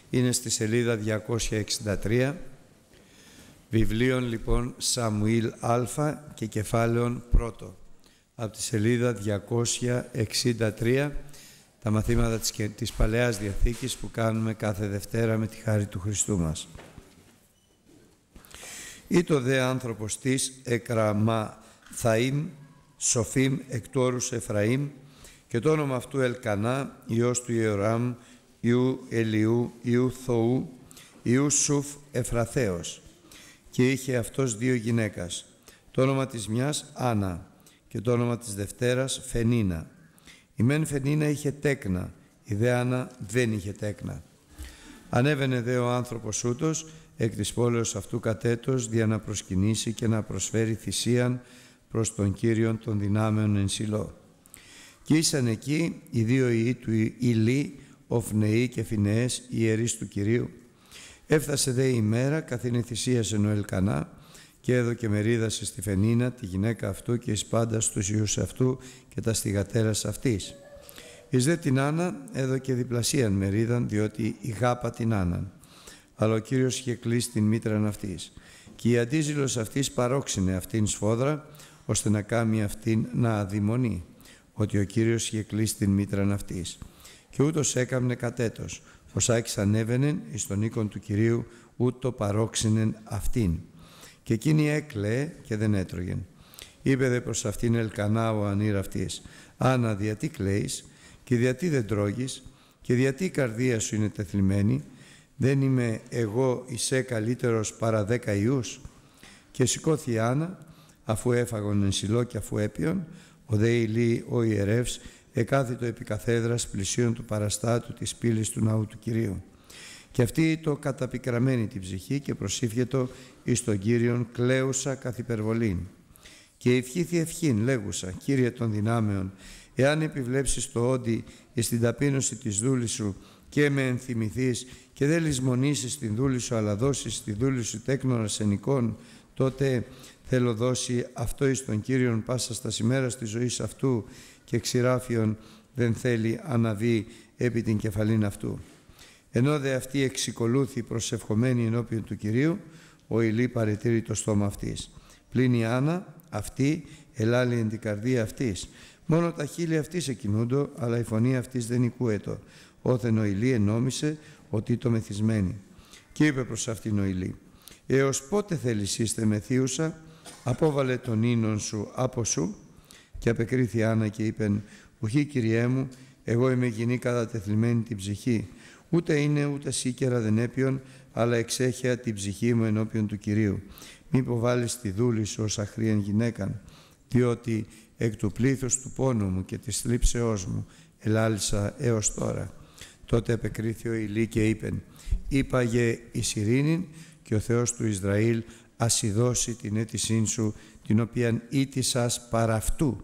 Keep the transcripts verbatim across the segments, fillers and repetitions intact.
είναι στη σελίδα διακόσια εξήντα τρία. Βιβλίων λοιπόν Σαμουήλ Α και κεφάλαιον πρώτο. Από τη σελίδα διακόσια εξήντα τρία, τα μαθήματα της, της Παλαιάς Διαθήκης που κάνουμε κάθε Δευτέρα με τη χάρη του Χριστού μας. Ήτο δε άνθρωπος της Εκραμαθαΐμ, Σοφίμ εκ του όρους Εφραήμ, και το όνομα αυτού Ελκανά, ιός του Ιωράμ, Ιού Ελιού, Ιού Θοού, Ιού Σουφ Εφραθέος. Και είχε αυτός δύο γυναίκας, το όνομα της μιας Άννα και το όνομα της δευτέρας Φενίνα. Η μεν Φενίνα είχε τέκνα, η δε Άννα δεν είχε τέκνα. Ανέβαινε δε ο άνθρωπος ούτος εκ της πόλεως αυτού κατέτος δια να προσκυνήσει και να προσφέρει θυσίαν προς τον Κύριον των δυνάμεων εν Σιλώ. Και ήσαν εκεί οι δύο ιοί του Ηλί, Οφνεή και Φινεές, ιερείς του Κυρίου. Έφτασε δε η μέρα καθήν θυσίασε ο Ελκανά και έδωκε μερίδαση στη Φενίνα, τη γυναίκα αυτού, και εις πάντα στους ιούς αυτού και τα στιγατέρας αυτής. Εις δε την Άννα έδωκε διπλασίαν μερίδαν, διότι η γάπα την Άνναν. Αλλά ο Κύριος είχε κλείσει την μήτραν αυτής. Και η αντίζηλος αυτής παρόξυνε αυτήν σφόδρα, ώστε να κάμει αυτήν να αδειμονεί, ότι ο Κύριος είχε κλείσει την μήτραν αυτής. Και ούτως έκαμνε κατέτος, φωσάκης ανέβαινεν εις τον οίκον του Κυρίου, ούτω παρόξυνεν αυτήν. Και εκείνη έκλαιε και δεν έτρωγεν. Είπε δε προς αυτήν Ελκανά ο ανήρ αυτής, Άννα, διατί κλαίεις και διατί δεν τρώγεις και διατί η καρδία σου είναι τεθλιμμένη, δεν είμαι εγώ εισέ καλύτερος παρά δέκα ιούς? Και σηκώθη η Άννα, αφού έφαγον εν Σιλώ και αφού έπιον, ο δε Ηλί ο ιερεύς εκάθητο επί καθέδρας πλησίον του παραστάτου της πύλης του ναού του Κυρίου. Και αυτή το καταπικραμένη την ψυχή και προσήφιετο εις τον Κύριον κλαίουσα καθ' υπερβολήν. Και ευχήθη ευχήν λέγουσα, Κύριε των δυνάμεων, εάν επιβλέψεις το όντι εις την ταπείνωση της δούλης σου και με ενθυμηθείς και δεν λησμονήσεις την δούλη σου, αλλά δώσεις τη δούλη σου τέκνον αρσενικών, τότε θέλω δώσει αυτό εις τον Κύριον πάσα στα ημέρας της ζωής αυτού, και ξηράφιον δεν θέλει αναβεί επί την κεφαλήν αυτού. Ενώ δε αυτή εξικολούθη προσευχομένη ενώπιον του Κυρίου, ο Ηλί παρετήρει το στόμα αυτής. Πλην η Άννα αυτή ελάλη εν την καρδία αυτής. Μόνο τα χείλη αυτής εκκινούντο, αλλά η φωνή αυτής δεν οικούετο. Όθεν ο Ηλί ενόμισε ότι το μεθυσμένη. Και είπε προς αυτήν ο Ηλί, έως πότε θέλεις είστε μεθύουσα, απόβαλε τον ίνον σου από σου. Και απεκρίθη Άννα και είπεν, ουχή Κυριέ μου, εγώ είμαι γυνή κατατεθλιμμένη την ψυχή, ούτε είναι ούτε σίκερα δεν έπιον, αλλά εξέχεια την ψυχή μου ενώπιον του Κυρίου. Μη υποβάλεις τη δούλη σου ως αχρήαν γυναίκαν, διότι εκ του πλήθους του πόνου μου και της θλίψεώς μου ελάλησα έως τώρα. Τότε απεκρίθη ο Ηλί και είπεν, είπαγε εις ειρήνην, και ο Θεός του Ισραήλ ασιδώσει την αίτησήν σου, την οποίαν ήτησας παρά αυτού.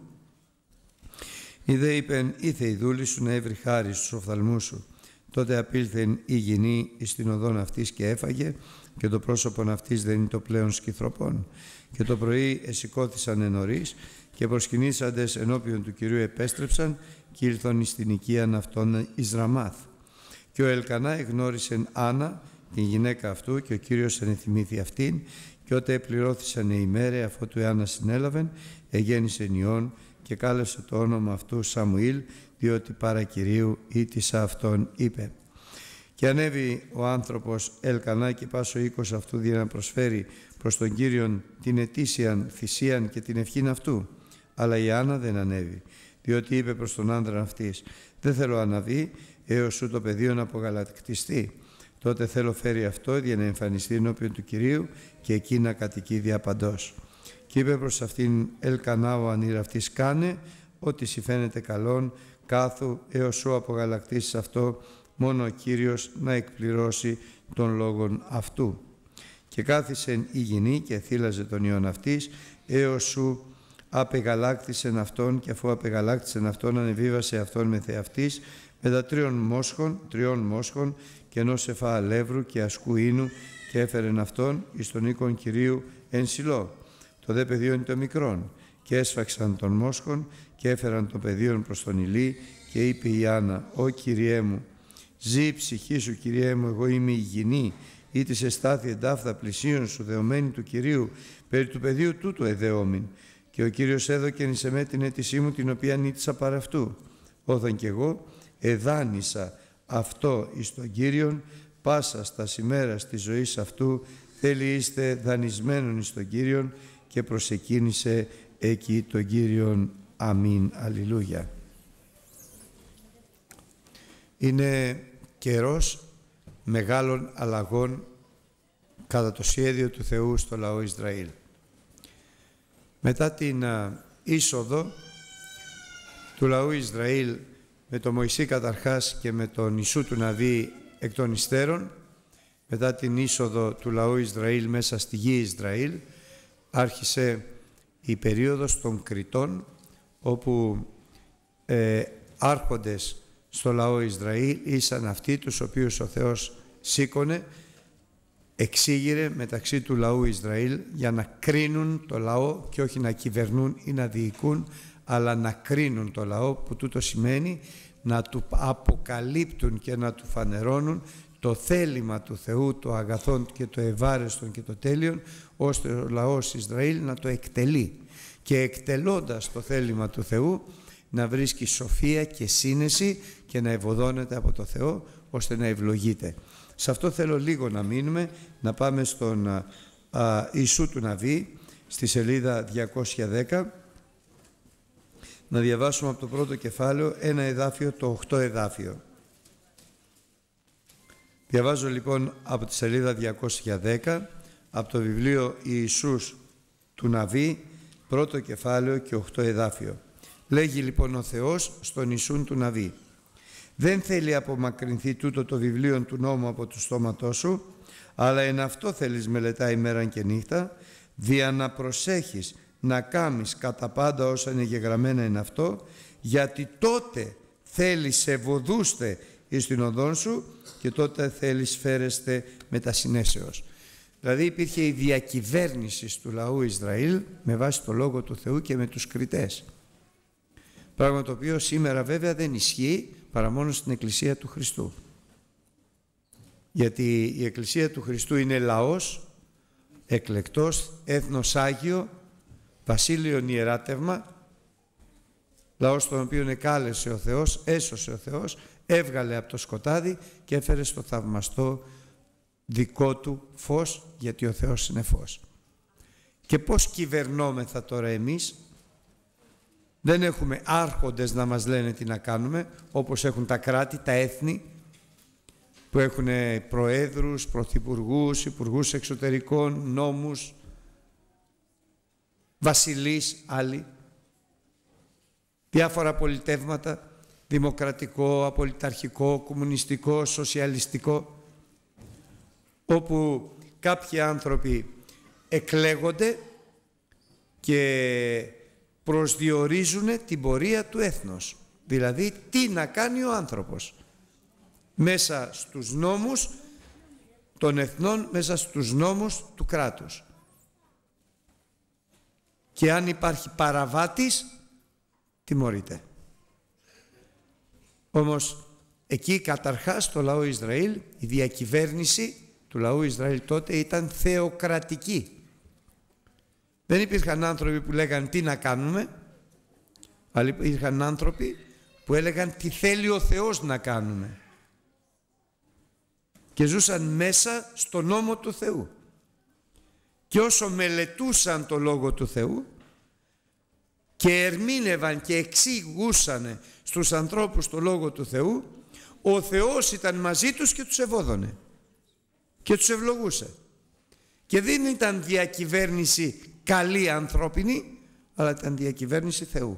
Ιδέ είπεν, ήθε η δούλη σου να έβρει χάρη στους οφθαλμούς σου. Τότε απήλθεν η γυνή εις την οδόν αυτής και έφαγε, και το πρόσωπον αυτής δεν είναι το πλέον σκυθροπών. Και το πρωί εσηκώθησαν εν νωρίς και προσκυνήσαντες ενώπιον του Κυρίου επέστρεψαν και ήλθον εις την οικίαν αυτών εις Ραμάθ. Και ο Ελκανά εγνώρισεν Άννα, την γυναίκα αυτού, και ο Κύριος ενεθυμήθη αυτήν, και ότε επληρώθησαν οι ημέρε αφού του Άννα συνέλαβεν, εγέννησε ιών και κάλεσε το όνομα αυτού Σαμουήλ, διότι παρά Κυρίου ήτισα αυτόν είπε. Και ανέβη ο άνθρωπος Ελκανά και πάσο οίκος αυτού για να προσφέρει προς τον Κύριον την ετήσιαν θυσίαν και την ευχήν αυτού. Αλλά η Άννα δεν ανέβη, διότι είπε προς τον άντρα αυτής, δεν θέλω αναβεί έως σου το πεδίο να απογαλακτιστεί. Τότε θέλω φέρει αυτό για να εμφανιστεί ενώπιον του Κυρίου και εκεί να κατοικεί διαπαντός. Και είπε προς αυτήν Ελκανά ο ανήρ αυτής, κάνε ό,τι σοι φαίνεται καλόν, κάθου έως σου απογαλακτήσεις αυτό, μόνο ο Κύριος να εκπληρώσει τον λόγον αυτού. Και κάθισεν η γυνή και θύλαζε τον ιόν αυτής, έως σου απεγαλάκτησεν αυτόν, και αφού απεγαλάκτησεν αυτόν ανεβίβασε αυτόν με θεαυτής, μετά τριών μόσχων, τριών μόσχων και ενός εφά αλεύρου και ασκού ίνου, και έφερεν αυτόν εις τον οίκον Κυρίου εν Σιλώ. Το δε πεδίον το μικρόν, και έσφαξαν τον μόσχον και έφεραν το πεδίον προς τον Ηλί, και είπε η Άννα, «Ω Κυριέ μου, Ζή η ψυχή σου, Κυριέ μου, εγώ είμαι υγιεινή, ή της εστάθη εντάφθα πλησίον σου, δεωμένη του Κυρίου, περί του πεδίου τούτου εδεόμην. Και ο Κύριος έδωκεν εις εμέ την αίτησή μου, την οποία νήτησα παρά αυτού. Όθεν κι εγώ εδάνησα αυτό εις τον Κύριον, πάσα στα ημέρας της ζωής αυτού, θέλει είστε δανεισμένον εις τον Κύριον, και προσεκίνησε εκεί τον Κύριον. Αμήν. Αλληλούια. Είναι καιρός μεγάλων αλλαγών κατά το σχέδιο του Θεού στο λαό Ισραήλ. Μετά την α, είσοδο του λαού Ισραήλ με τον Μωυσή καταρχάς και με τον Ιησού του Ναβί εκ των υστέρων, μετά την είσοδο του λαού Ισραήλ μέσα στη γη Ισραήλ, άρχισε η περίοδος των κριτών, όπου ε, άρχοντες στο λαό Ισραήλ ήσαν αυτοί τους οποίους ο Θεός σήκωνε, εξήγηρε μεταξύ του λαού Ισραήλ για να κρίνουν το λαό και όχι να κυβερνούν ή να διοικούν, αλλά να κρίνουν το λαό, που τούτο σημαίνει να του αποκαλύπτουν και να του φανερώνουν το θέλημα του Θεού, το αγαθόν και το ευάρεστον και το τέλειον, ώστε ο λαός Ισραήλ να το εκτελεί. Και εκτελώντας το θέλημα του Θεού να βρίσκει σοφία και σύνεση και να ευωδώνεται από το Θεό, ώστε να ευλογείται. Σε αυτό θέλω λίγο να μείνουμε, να πάμε στον α, α, Ιησού του Ναβί, στη σελίδα διακόσια δέκα, να διαβάσουμε από το πρώτο κεφάλαιο ένα εδάφιο, το οκτώ εδάφιο. Διαβάζω λοιπόν από τη σελίδα διακόσια δέκα, από το βιβλίο Ιησούς του Ναβί, πρώτο κεφάλαιο και οκτώ εδάφιο. Λέγει λοιπόν ο Θεός στον Ιησούν του Ναβί: «Δεν θέλει απομακρυνθεί τούτο το βιβλίο του νόμου από του στόματός σου, αλλά εν αυτό θέλεις μελετά ημέραν και νύχτα, δια να προσέχεις να κάμεις κατά πάντα όσα είναι γεγραμμένα εν αυτό, γιατί τότε θέλεις ευωδούστε εις την οδόν σου και τότε θέλεις φέρεστε με τα συνέσεως». Δηλαδή υπήρχε η διακυβέρνηση του λαού Ισραήλ με βάση το Λόγο του Θεού και με τους κριτές. Πράγμα το οποίο σήμερα βέβαια δεν ισχύει παρά μόνο στην Εκκλησία του Χριστού. Γιατί η Εκκλησία του Χριστού είναι λαός, εκλεκτός, έθνος Άγιο, βασίλειον ιεράτευμα, λαός τον οποίο εκάλεσε ο Θεός, έσωσε ο Θεός, έβγαλε από το σκοτάδι και έφερε στο θαυμαστό δικό του φως, γιατί ο Θεός είναι φως. Και πώς κυβερνόμεθα τώρα εμείς? Δεν έχουμε άρχοντες να μας λένε τι να κάνουμε, όπως έχουν τα κράτη, τα έθνη, που έχουν προέδρους, πρωθυπουργούς, υπουργούς εξωτερικών, νόμους, βασιλείς, άλλοι, διάφορα πολιτεύματα, δημοκρατικό, απολυταρχικό, κομμουνιστικό, σοσιαλιστικό, όπου κάποιοι άνθρωποι εκλέγονται και προσδιορίζουν την πορεία του έθνους. Δηλαδή τι να κάνει ο άνθρωπος μέσα στους νόμους των εθνών, μέσα στους νόμους του κράτους. Και αν υπάρχει παραβάτης, τιμωρείται. Όμως εκεί καταρχάς το λαό Ισραήλ, η διακυβέρνηση του λαού Ισραήλ τότε ήταν θεοκρατική. Δεν υπήρχαν άνθρωποι που λέγαν τι να κάνουμε, αλλά υπήρχαν άνθρωποι που έλεγαν τι θέλει ο Θεός να κάνουμε. Και ζούσαν μέσα στο νόμο του Θεού. Και όσο μελετούσαν το Λόγο του Θεού και ερμήνευαν και εξηγούσαν στους ανθρώπους το Λόγο του Θεού, ο Θεός ήταν μαζί τους και τους ευώδωνε και τους ευλογούσε. Και δεν ήταν διακυβέρνηση καλή ανθρώπινη, αλλά ήταν διακυβέρνηση Θεού.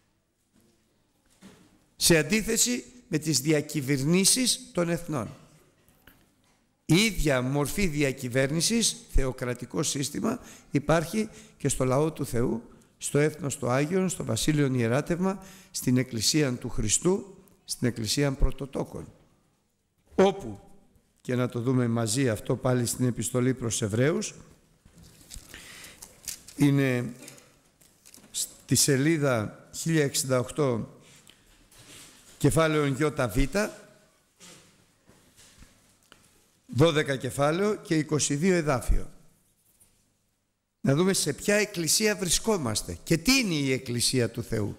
Σε αντίθεση με τις διακυβερνήσεις των εθνών. Η ίδια μορφή διακυβέρνησης, θεοκρατικό σύστημα, υπάρχει και στο λαό του Θεού, στο έθνος του Άγιον, στο βασίλειον ιεράτευμα, στην Εκκλησία του Χριστού, στην Εκκλησία Πρωτοτόκων. Όπου, και να το δούμε μαζί αυτό πάλι στην επιστολή προς Εβραίους, είναι στη σελίδα χίλια εξήντα οκτώ, κεφάλαιο Ι Β, δώδεκα κεφάλαιο και είκοσι δύο εδάφιο. Να δούμε σε ποια εκκλησία βρισκόμαστε και τι είναι η εκκλησία του Θεού.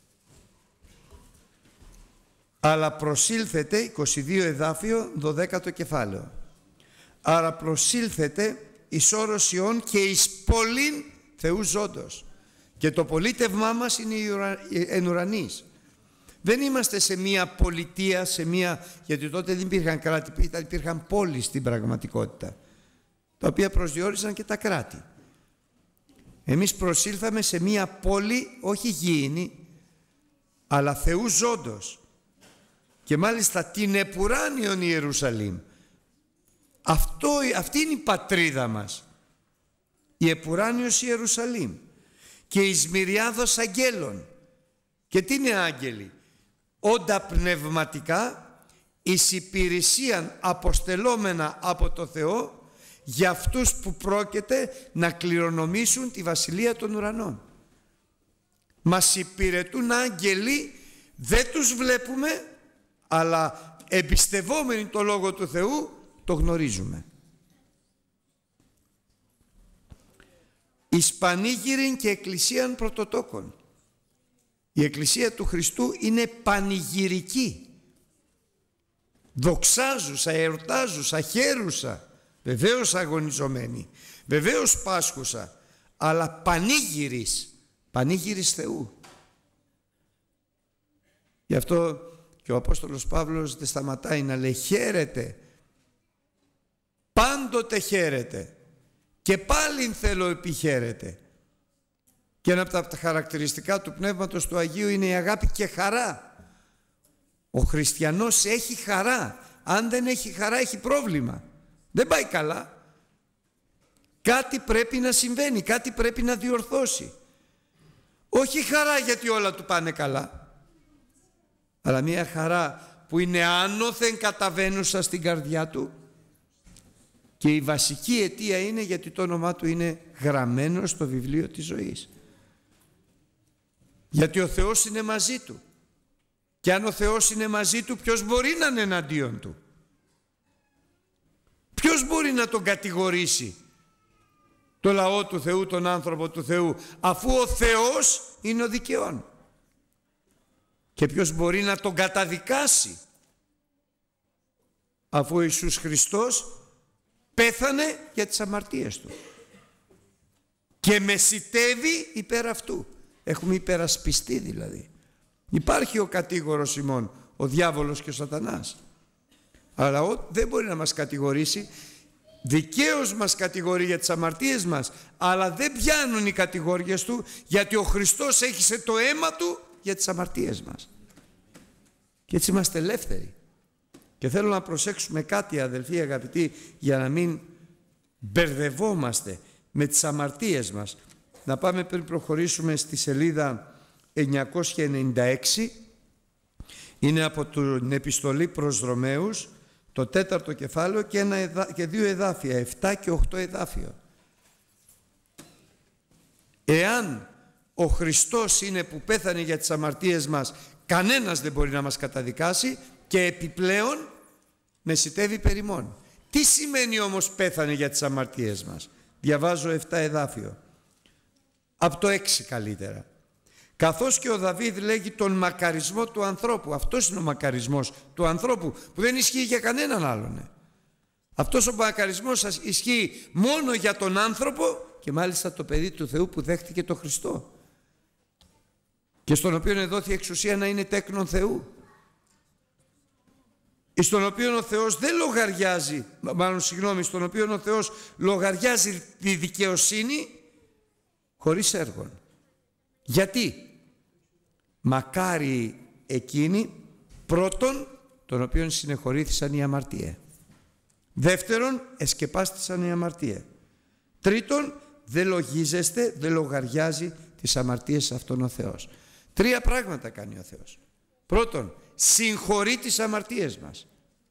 Αλλά προσήλθετε, είκοσι δύο εδάφιο, δωδέκατο κεφάλαιο. Άρα προσήλθετε εις όρος Ιών και εις πόλην Θεού ζώντος. Και το πολίτευμά μας είναι η ουρα... εν ουρανής. Δεν είμαστε σε μία πολιτεία, σε μία... γιατί τότε δεν υπήρχαν κράτη, υπήρχαν πόλεις στην πραγματικότητα, τα οποία προσδιορίζαν και τα κράτη. Εμείς προσήλθαμε σε μία πόλη, όχι γήινη, αλλά Θεού ζώντος. Και μάλιστα την επουράνιον Ιερουσαλήμ. Αυτό, αυτή είναι η πατρίδα μας. Η επουράνιος Ιερουσαλήμ. Και εις μυριάδος αγγέλων. Και τι είναι άγγελοι? Όντα πνευματικά, εις υπηρεσίαν αποστελόμενα από το Θεό, για αυτούς που πρόκειται να κληρονομήσουν τη βασιλεία των ουρανών. Μας υπηρετούν άγγελοι, δεν τους βλέπουμε, αλλά εμπιστευόμενοι το Λόγο του Θεού το γνωρίζουμε. Εις πανήγυριν και εκκλησίαν πρωτοτόκων. Η εκκλησία του Χριστού είναι πανηγυρική, δοξάζουσα, εορτάζουσα, χαίρουσα, βεβαίως αγωνιζομένη, βεβαίως πάσχουσα, αλλά πανήγυρης, πανήγυρης Θεού. Γι' αυτό και ο Απόστολος Παύλος δεν σταματάει να λέει χαίρετε, πάντοτε χαίρετε και πάλιν θέλω επιχαίρετε. Και ένα από τα χαρακτηριστικά του Πνεύματος του Αγίου είναι η αγάπη και χαρά. Ο χριστιανός έχει χαρά. Αν δεν έχει χαρά έχει πρόβλημα. Δεν πάει καλά. Κάτι πρέπει να συμβαίνει, κάτι πρέπει να διορθώσει. Όχι χαρά γιατί όλα του πάνε καλά, αλλά μια χαρά που είναι άνωθεν καταβαίνουσα στην καρδιά του. Και η βασική αιτία είναι γιατί το όνομά του είναι γραμμένο στο βιβλίο της ζωής. Γιατί ο Θεός είναι μαζί του. Και αν ο Θεός είναι μαζί του, ποιος μπορεί να είναι εναντίον του? Ποιος μπορεί να τον κατηγορήσει, το λαό του Θεού, τον άνθρωπο του Θεού, αφού ο Θεός είναι ο δικαιών? Και ποιος μπορεί να τον καταδικάσει, αφού ο Ιησούς Χριστός πέθανε για τις αμαρτίες του και μεσιτεύει υπέρ αυτού? Έχουμε υπερασπιστεί δηλαδή. Υπάρχει ο κατήγορος ημών, ο διάβολος και ο σατανάς. Αλλά ο, δεν μπορεί να μας κατηγορήσει. Δικαίως μας κατηγορεί για τις αμαρτίες μας, αλλά δεν πιάνουν οι κατηγόριες του, γιατί ο Χριστός έχισε το αίμα του για τις αμαρτίες μας. Και έτσι είμαστε ελεύθεροι. Και θέλω να προσέξουμε κάτι, αδελφοί αγαπητοί, για να μην μπερδευόμαστε με τις αμαρτίες μας. Να πάμε πριν προχωρήσουμε στη σελίδα εννιακόσια ενενήντα έξι. Είναι από την επιστολή προς Ρωμαίους, το τέταρτο κεφάλαιο και, ένα εδα... και δύο εδάφια, εφτά και οκτώ εδάφιο. Εάν ο Χριστός είναι που πέθανε για τις αμαρτίες μας, κανένας δεν μπορεί να μας καταδικάσει και επιπλέον μεσιτεύει περ' ημών. Τι σημαίνει όμως πέθανε για τις αμαρτίες μας? Διαβάζω εφτά εδάφιο. Από το έξι καλύτερα. Καθώς και ο Δαβίδ λέγει τον μακαρισμό του ανθρώπου. Αυτός είναι ο μακαρισμός του ανθρώπου που δεν ισχύει για κανέναν άλλον. Αυτός ο μακαρισμός ισχύει μόνο για τον άνθρωπο και μάλιστα το παιδί του Θεού που δέχτηκε τον Χριστό και στον οποίο εδόθη εξουσία να είναι τέκνον Θεού, στον οποίο ο Θεός δεν λογαριάζει, μάλλον συγγνώμη, στον οποίο ο Θεός λογαριάζει τη δικαιοσύνη χωρίς έργων. Γιατί? Μακάρι εκείνοι πρώτον των οποίων συνεχωρήθησαν η αμαρτία, δεύτερον εσκεπάστησαν η αμαρτία, τρίτον δεν λογίζεστε, δεν λογαριάζει τις αμαρτίες αυτόν ο Θεός. Τρία πράγματα κάνει ο Θεός. Πρώτον, συγχωρεί τις αμαρτίες μας.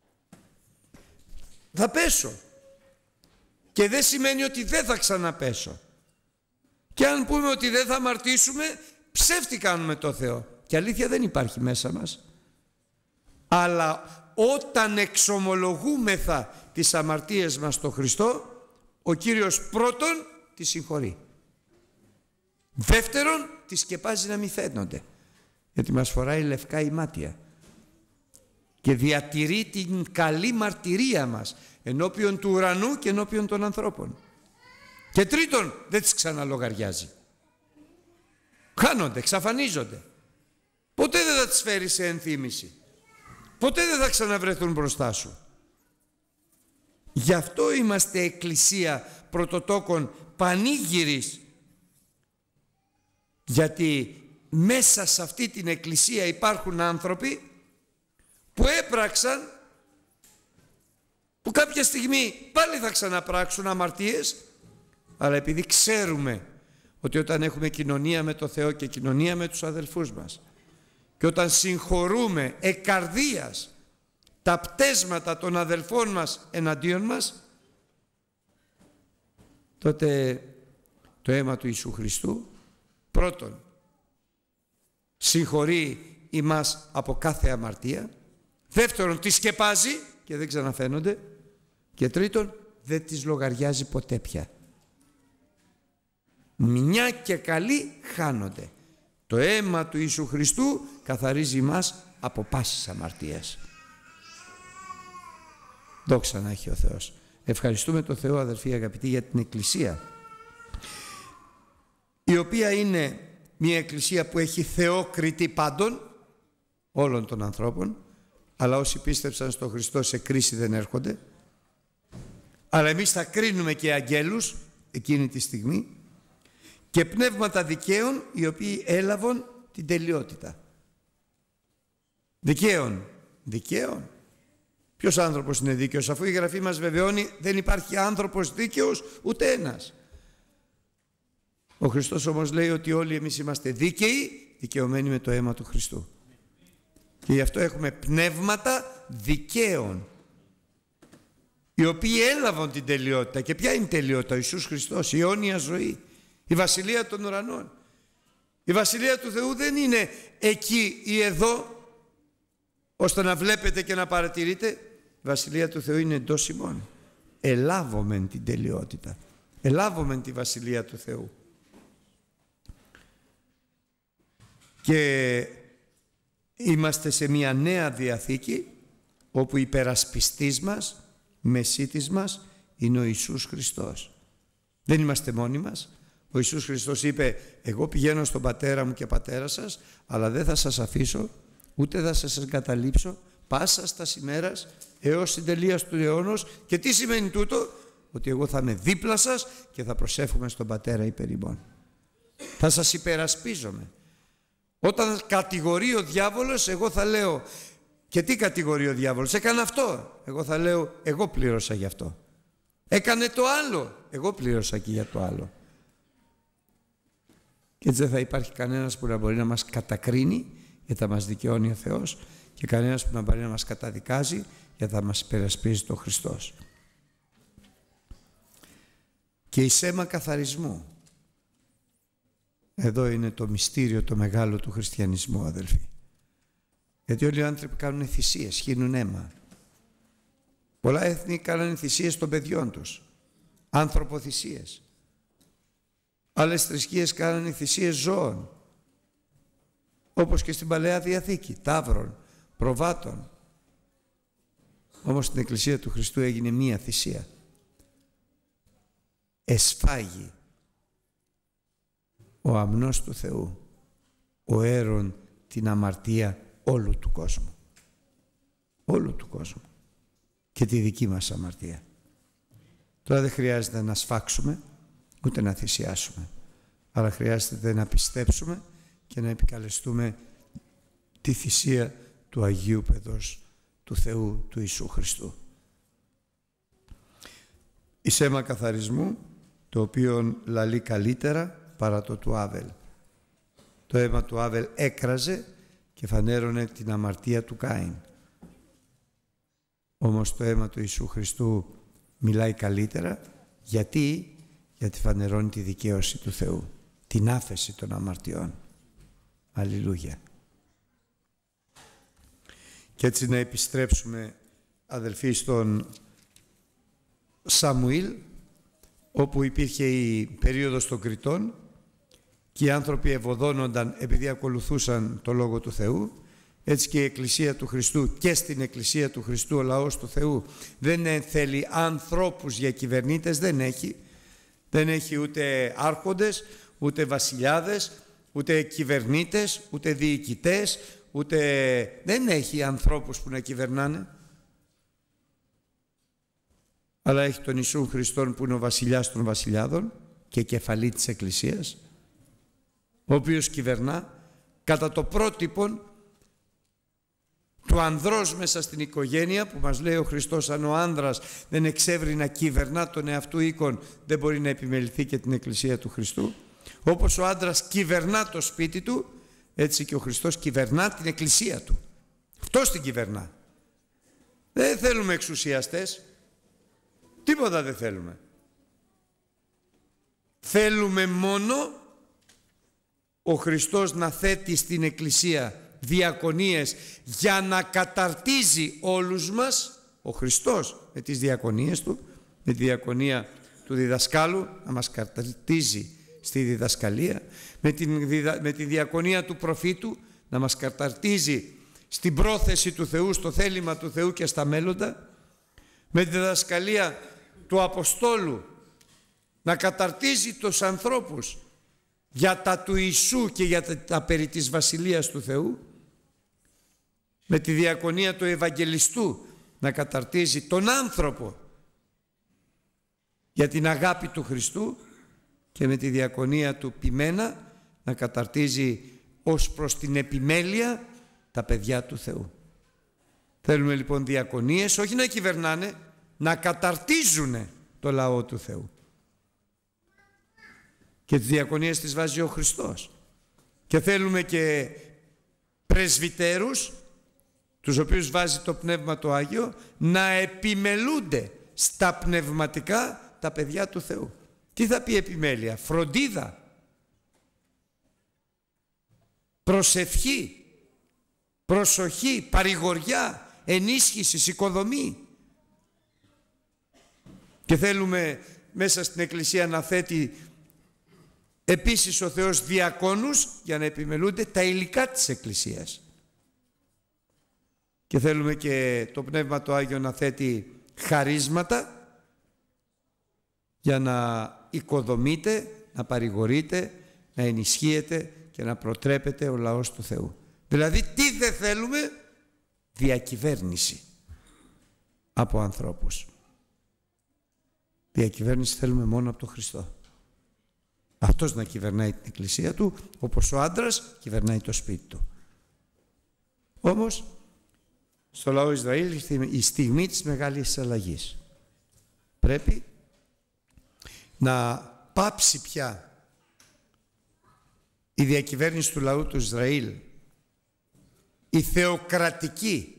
Θα πέσω και δεν σημαίνει ότι δεν θα ξαναπέσω. Και αν πούμε ότι δεν θα αμαρτήσουμε, ψεύτη κάνουμε το Θεό. Και αλήθεια δεν υπάρχει μέσα μας. Αλλά όταν εξομολογούμεθα τις αμαρτίες μας στο Χριστό, ο Κύριος πρώτον τις συγχωρεί. Δεύτερον, τις σκεπάζει να μην φαίνονται, γιατί μας φοράει λευκά ημάτια και διατηρεί την καλή μαρτυρία μας ενώπιον του ουρανού και ενώπιον των ανθρώπων. Και τρίτον, δεν τις ξαναλογαριάζει. Χάνονται, εξαφανίζονται. Ποτέ δεν θα τις φέρει σε ενθύμηση. Ποτέ δεν θα ξαναβρεθούν μπροστά σου. Γι' αυτό είμαστε εκκλησία πρωτοτόκων πανήγυρης. Γιατί μέσα σε αυτή την εκκλησία υπάρχουν άνθρωποι που έπραξαν, που κάποια στιγμή πάλι θα ξαναπράξουν αμαρτίες, αλλά επειδή ξέρουμε ότι όταν έχουμε κοινωνία με το Θεό και κοινωνία με τους αδελφούς μας και όταν συγχωρούμε εκ καρδίας τα πτέσματα των αδελφών μας εναντίον μας, τότε το αίμα του Ιησού Χριστού πρώτον συγχωρεί ημάς από κάθε αμαρτία, δεύτερον τις σκεπάζει και δεν ξαναφαίνονται, και τρίτον δεν τις λογαριάζει ποτέ πια. Μια και καλή χάνονται. Το αίμα του Ιησού Χριστού καθαρίζει μας από πάσης αμαρτίας. Δόξα να έχει ο Θεός. Ευχαριστούμε τον Θεό, αδελφοί αγαπητοί, για την εκκλησία, η οποία είναι μια εκκλησία που έχει Θεό κριτή πάντων, όλων των ανθρώπων, αλλά όσοι πίστεψαν στον Χριστό σε κρίση δεν έρχονται. Αλλά εμείς θα κρίνουμε και αγγέλους εκείνη τη στιγμή και πνεύματα δικαίων οι οποίοι έλαβαν την τελειότητα. Δικαίων. Δικαίων. Ποιος άνθρωπος είναι δίκαιος, αφού η Γραφή μας βεβαιώνει δεν υπάρχει άνθρωπος δίκαιος ούτε ένας. Ο Χριστός όμως λέει ότι όλοι εμείς είμαστε δίκαιοι, δικαιωμένοι με το αίμα του Χριστού. Και γι' αυτό έχουμε πνεύματα δικαίων, οι οποίοι έλαβαν την τελειότητα. Και ποια είναι η τελειότητα? Ο Ιησούς Χριστός, η αιώνια ζωή, η βασιλεία των ουρανών. Η βασιλεία του Θεού δεν είναι εκεί ή εδώ, ώστε να βλέπετε και να παρατηρείτε. Η βασιλεία του Θεού είναι εντός ημών. Ελάβομεν την τελειότητα. Ελάβομεν τη βασιλεία του Θεού. Και είμαστε σε μια νέα διαθήκη, όπου υπερασπιστής μας, μεσίτης μας, είναι ο Ιησούς Χριστός. Δεν είμαστε μόνοι μας. Ο Ιησούς Χριστός είπε, εγώ πηγαίνω στον Πατέρα μου και Πατέρα σας, αλλά δεν θα σας αφήσω, ούτε θα σας εγκαταλείψω, πάσα στα ημέρας έως την τελεία του αιώνος. Και τι σημαίνει τούτο? Ότι εγώ θα είμαι δίπλα σας και θα προσεύχομαι στον Πατέρα υπέρ ημών. Θα σας υπερασπίζομαι. Όταν κατηγορεί ο διάβολος, εγώ θα λέω, και τι κατηγορεί ο διάβολος? Έκανε αυτό. Εγώ θα λέω, εγώ πλήρωσα γι' αυτό. Έκανε το άλλο. Εγώ πλήρωσα και για το άλλο. Και έτσι δεν θα υπάρχει κανένας που να μπορεί να μας κατακρίνει, γιατί θα μας δικαιώνει ο Θεός, και κανένας που να μπορεί να μας καταδικάζει, γιατί θα μας υπερασπίζει το Χριστός. Και η σέμα καθαρισμού. Εδώ είναι το μυστήριο το μεγάλο του χριστιανισμού, αδελφοί. Γιατί όλοι οι άνθρωποι κάνουν θυσίες, χύνουν αίμα. Πολλά έθνη κάνανε θυσίες των παιδιών τους, ανθρωποθυσίες. Άλλες θρησκείες κάνανε θυσίες ζώων, όπως και στην Παλαιά Διαθήκη, ταύρων, προβάτων. Όμως στην Εκκλησία του Χριστού έγινε μία θυσία. Εσφάγει ο αμνός του Θεού, ο αίρον την αμαρτία όλου του κόσμου. Όλου του κόσμου. Και τη δική μας αμαρτία. Τώρα δεν χρειάζεται να σφάξουμε, ούτε να θυσιάσουμε. Αλλά χρειάζεται να πιστέψουμε και να επικαλεστούμε τη θυσία του Αγίου Παιδός του Θεού, του Ιησού Χριστού. Η σέμα καθαρισμού, το οποίο λαλεί καλύτερα παρά το του Άβελ. Το αίμα του Άβελ έκραζε και φανέρωνε την αμαρτία του Κάιν. Όμως το αίμα του Ιησού Χριστού μιλάει καλύτερα. Γιατί? Γιατί φανερώνει τη δικαίωση του Θεού, την άφεση των αμαρτιών. Αλληλούια. Και έτσι να επιστρέψουμε, αδελφοί, στον Σαμουήλ, όπου υπήρχε η περίοδος των Κριτών και οι άνθρωποι ευωδώνονταν επειδή ακολουθούσαν το Λόγο του Θεού, έτσι και η Εκκλησία του Χριστού, και στην Εκκλησία του Χριστού ο λαός του Θεού δεν θέλει ανθρώπους για κυβερνήτες, δεν έχει. Δεν έχει ούτε άρχοντες, ούτε βασιλιάδες, ούτε κυβερνήτες, ούτε διοικητές, ούτε... δεν έχει ανθρώπους που να κυβερνάνε. Αλλά έχει τον Ιησού Χριστόν που είναι ο βασιλιάς των βασιλιάδων και κεφαλή της Εκκλησίας, ο οποίος κυβερνά κατά το πρότυπο του ανδρός μέσα στην οικογένεια, που μας λέει ο Χριστός, αν ο άνδρας δεν εξεύρει να κυβερνά τον εαυτού οίκον, δεν μπορεί να επιμεληθεί και την Εκκλησία του Χριστού. Όπως ο άντρας κυβερνά το σπίτι του, έτσι και ο Χριστός κυβερνά την Εκκλησία του. Αυτός την κυβερνά. Δεν θέλουμε εξουσιαστές. Τίποτα δεν θέλουμε. Θέλουμε μόνο ο Χριστός να θέτει στην Εκκλησία διακονίες για να καταρτίζει όλους μας, ο Χριστός με τις διακονίες του, με τη διακονία του διδασκάλου να μας καταρτίζει στη διδασκαλία, με, την, με τη διακονία του προφήτου να μας καταρτίζει στην πρόθεση του Θεού, στο θέλημα του Θεού και στα μέλλοντα, με τη διδασκαλία του Αποστόλου να καταρτίζει τους ανθρώπους για τα του Ιησού και για τα, τα περί της Βασιλείας του Θεού, με τη διακονία του Ευαγγελιστού να καταρτίζει τον άνθρωπο για την αγάπη του Χριστού, και με τη διακονία του ποιμένα να καταρτίζει ως προς την επιμέλεια τα παιδιά του Θεού. Θέλουμε λοιπόν διακονίες, όχι να κυβερνάνε, να καταρτίζουν το λαό του Θεού. Και τις διακονίες τις βάζει ο Χριστός. Και θέλουμε και πρεσβυτέρους, τους οποίους βάζει το Πνεύμα το Άγιο, να επιμελούνται στα πνευματικά τα παιδιά του Θεού. Τι θα πει επιμέλεια? Φροντίδα, προσευχή, προσοχή, παρηγοριά, ενίσχυση, οικοδομή. Και θέλουμε μέσα στην Εκκλησία να θέτει επίσης ο Θεός διακόνους για να επιμελούνται τα υλικά της Εκκλησίας. Και θέλουμε και το Πνεύμα το Άγιο να θέτει χαρίσματα για να οικοδομείται, να παρηγορείται, να ενισχύεται και να προτρέπεται ο λαός του Θεού. Δηλαδή τι δεν θέλουμε? Διακυβέρνηση από ανθρώπους. Διακυβέρνηση θέλουμε μόνο από τον Χριστό. Αυτός να κυβερνάει την Εκκλησία του, όπως ο άντρας κυβερνάει το σπίτι του. Όμως στο λαό Ισραήλ η στιγμή της μεγάλης αλλαγής. Πρέπει να πάψει πια η διακυβέρνηση του λαού του Ισραήλ, η θεοκρατική,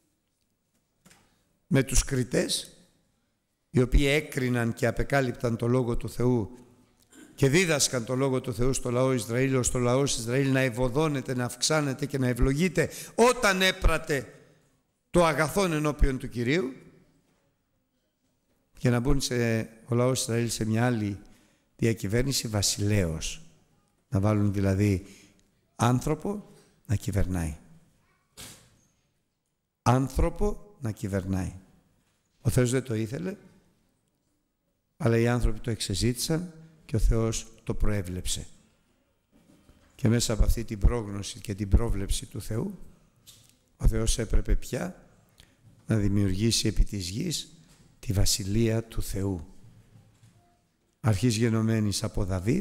με τους κριτές, οι οποίοι έκριναν και απεκάλυπταν το Λόγο του Θεού και δίδασκαν το Λόγο του Θεού στο λαό Ισραήλ, ώστε ο λαός Ισραήλ να ευωδώνεται, να αυξάνεται και να ευλογείται όταν έπρατε το αγαθόν ενώπιον του Κυρίου, και να μπουν σε, ο λαός Ισραήλ σε μια άλλη διακυβέρνηση βασιλέως. Να βάλουν δηλαδή άνθρωπο να κυβερνάει. Άνθρωπο να κυβερνάει. Ο Θεός δεν το ήθελε, αλλά οι άνθρωποι το εξεζήτησαν και ο Θεός το προέβλεψε. Και μέσα από αυτή την πρόγνωση και την πρόβλεψη του Θεού, ο Θεός έπρεπε πια να δημιουργήσει επί της γης τη βασιλεία του Θεού. Αρχής γενομένης από Δαβίδ,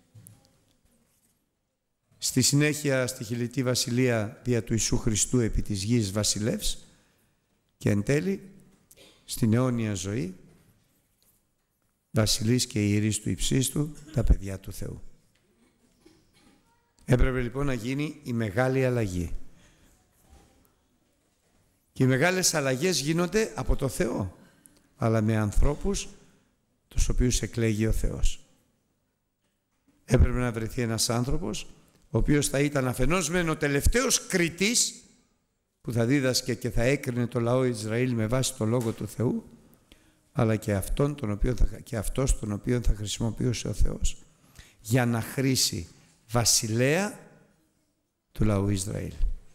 στη συνέχεια στη χιλιτή βασιλεία δια του Ιησού Χριστού επί της γης βασιλεύς, και εν τέλει στην αιώνια ζωή βασιλείς και ιερείς του υψίστου, τα παιδιά του Θεού. Έπρεπε λοιπόν να γίνει η μεγάλη αλλαγή. Και οι μεγάλες αλλαγές γίνονται από το Θεό, αλλά με ανθρώπους τους οποίους εκλέγει ο Θεός. Έπρεπε να βρεθεί ένας άνθρωπος ο οποίος θα ήταν αφενός μεν ο τελευταίος κριτής που θα δίδασκε και θα έκρινε το λαό Ισραήλ με βάση το Λόγο του Θεού, αλλά και, αυτόν τον οποίο θα, και αυτός τον οποίο θα χρησιμοποιούσε ο Θεός για να χρήσει βασιλέα του λαού Ισραήλ.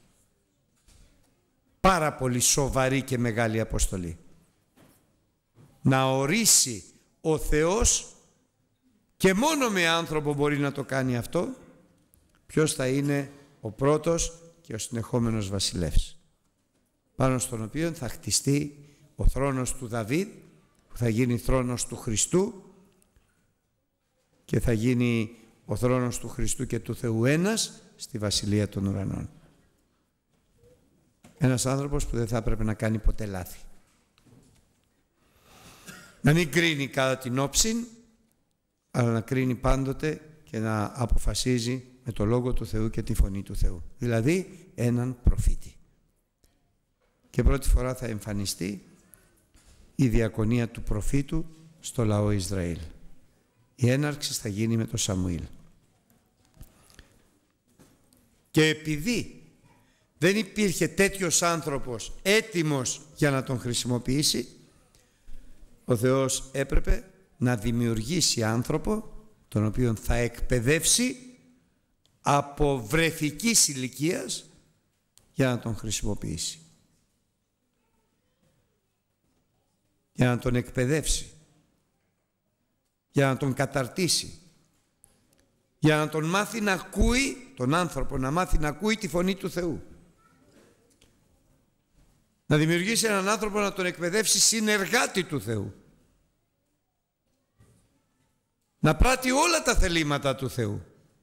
Πάρα πολύ σοβαρή και μεγάλη αποστολή. Να ορίσει ο Θεός, και μόνο με άνθρωπο μπορεί να το κάνει αυτό, ποιος θα είναι ο πρώτος και ο συνεχόμενος βασιλεύς, πάνω στον οποίο θα χτιστεί ο θρόνος του Δαβίδ, που θα γίνει θρόνος του Χριστού και θα γίνει ο θρόνος του Χριστού και του Θεού ένας στη Βασιλεία των Ουρανών. Ένας άνθρωπος που δεν θα έπρεπε να κάνει ποτέ λάθη. Να μην κρίνει κατά την όψη, αλλά να κρίνει πάντοτε και να αποφασίζει με το Λόγο του Θεού και τη φωνή του Θεού. Δηλαδή έναν προφήτη. Και πρώτη φορά θα εμφανιστεί η διακονία του προφήτου στο λαό Ισραήλ. Η έναρξη θα γίνει με τον Σαμουήλ. Και επειδή δεν υπήρχε τέτοιος άνθρωπος έτοιμος για να τον χρησιμοποιήσει, ο Θεός έπρεπε να δημιουργήσει άνθρωπο τον οποίον θα εκπαιδεύσει από βρεφικής ηλικίας για να τον χρησιμοποιήσει. Για να τον εκπαιδεύσει, για να τον καταρτήσει, για να τον μάθει να ακούει, τον άνθρωπο να μάθει να ακούει τη φωνή του Θεού. Να δημιουργήσει έναν άνθρωπο να τον εκπαιδεύσει συνεργάτη του Θεού. Να πράττει όλα τα θελήματα του Θεού.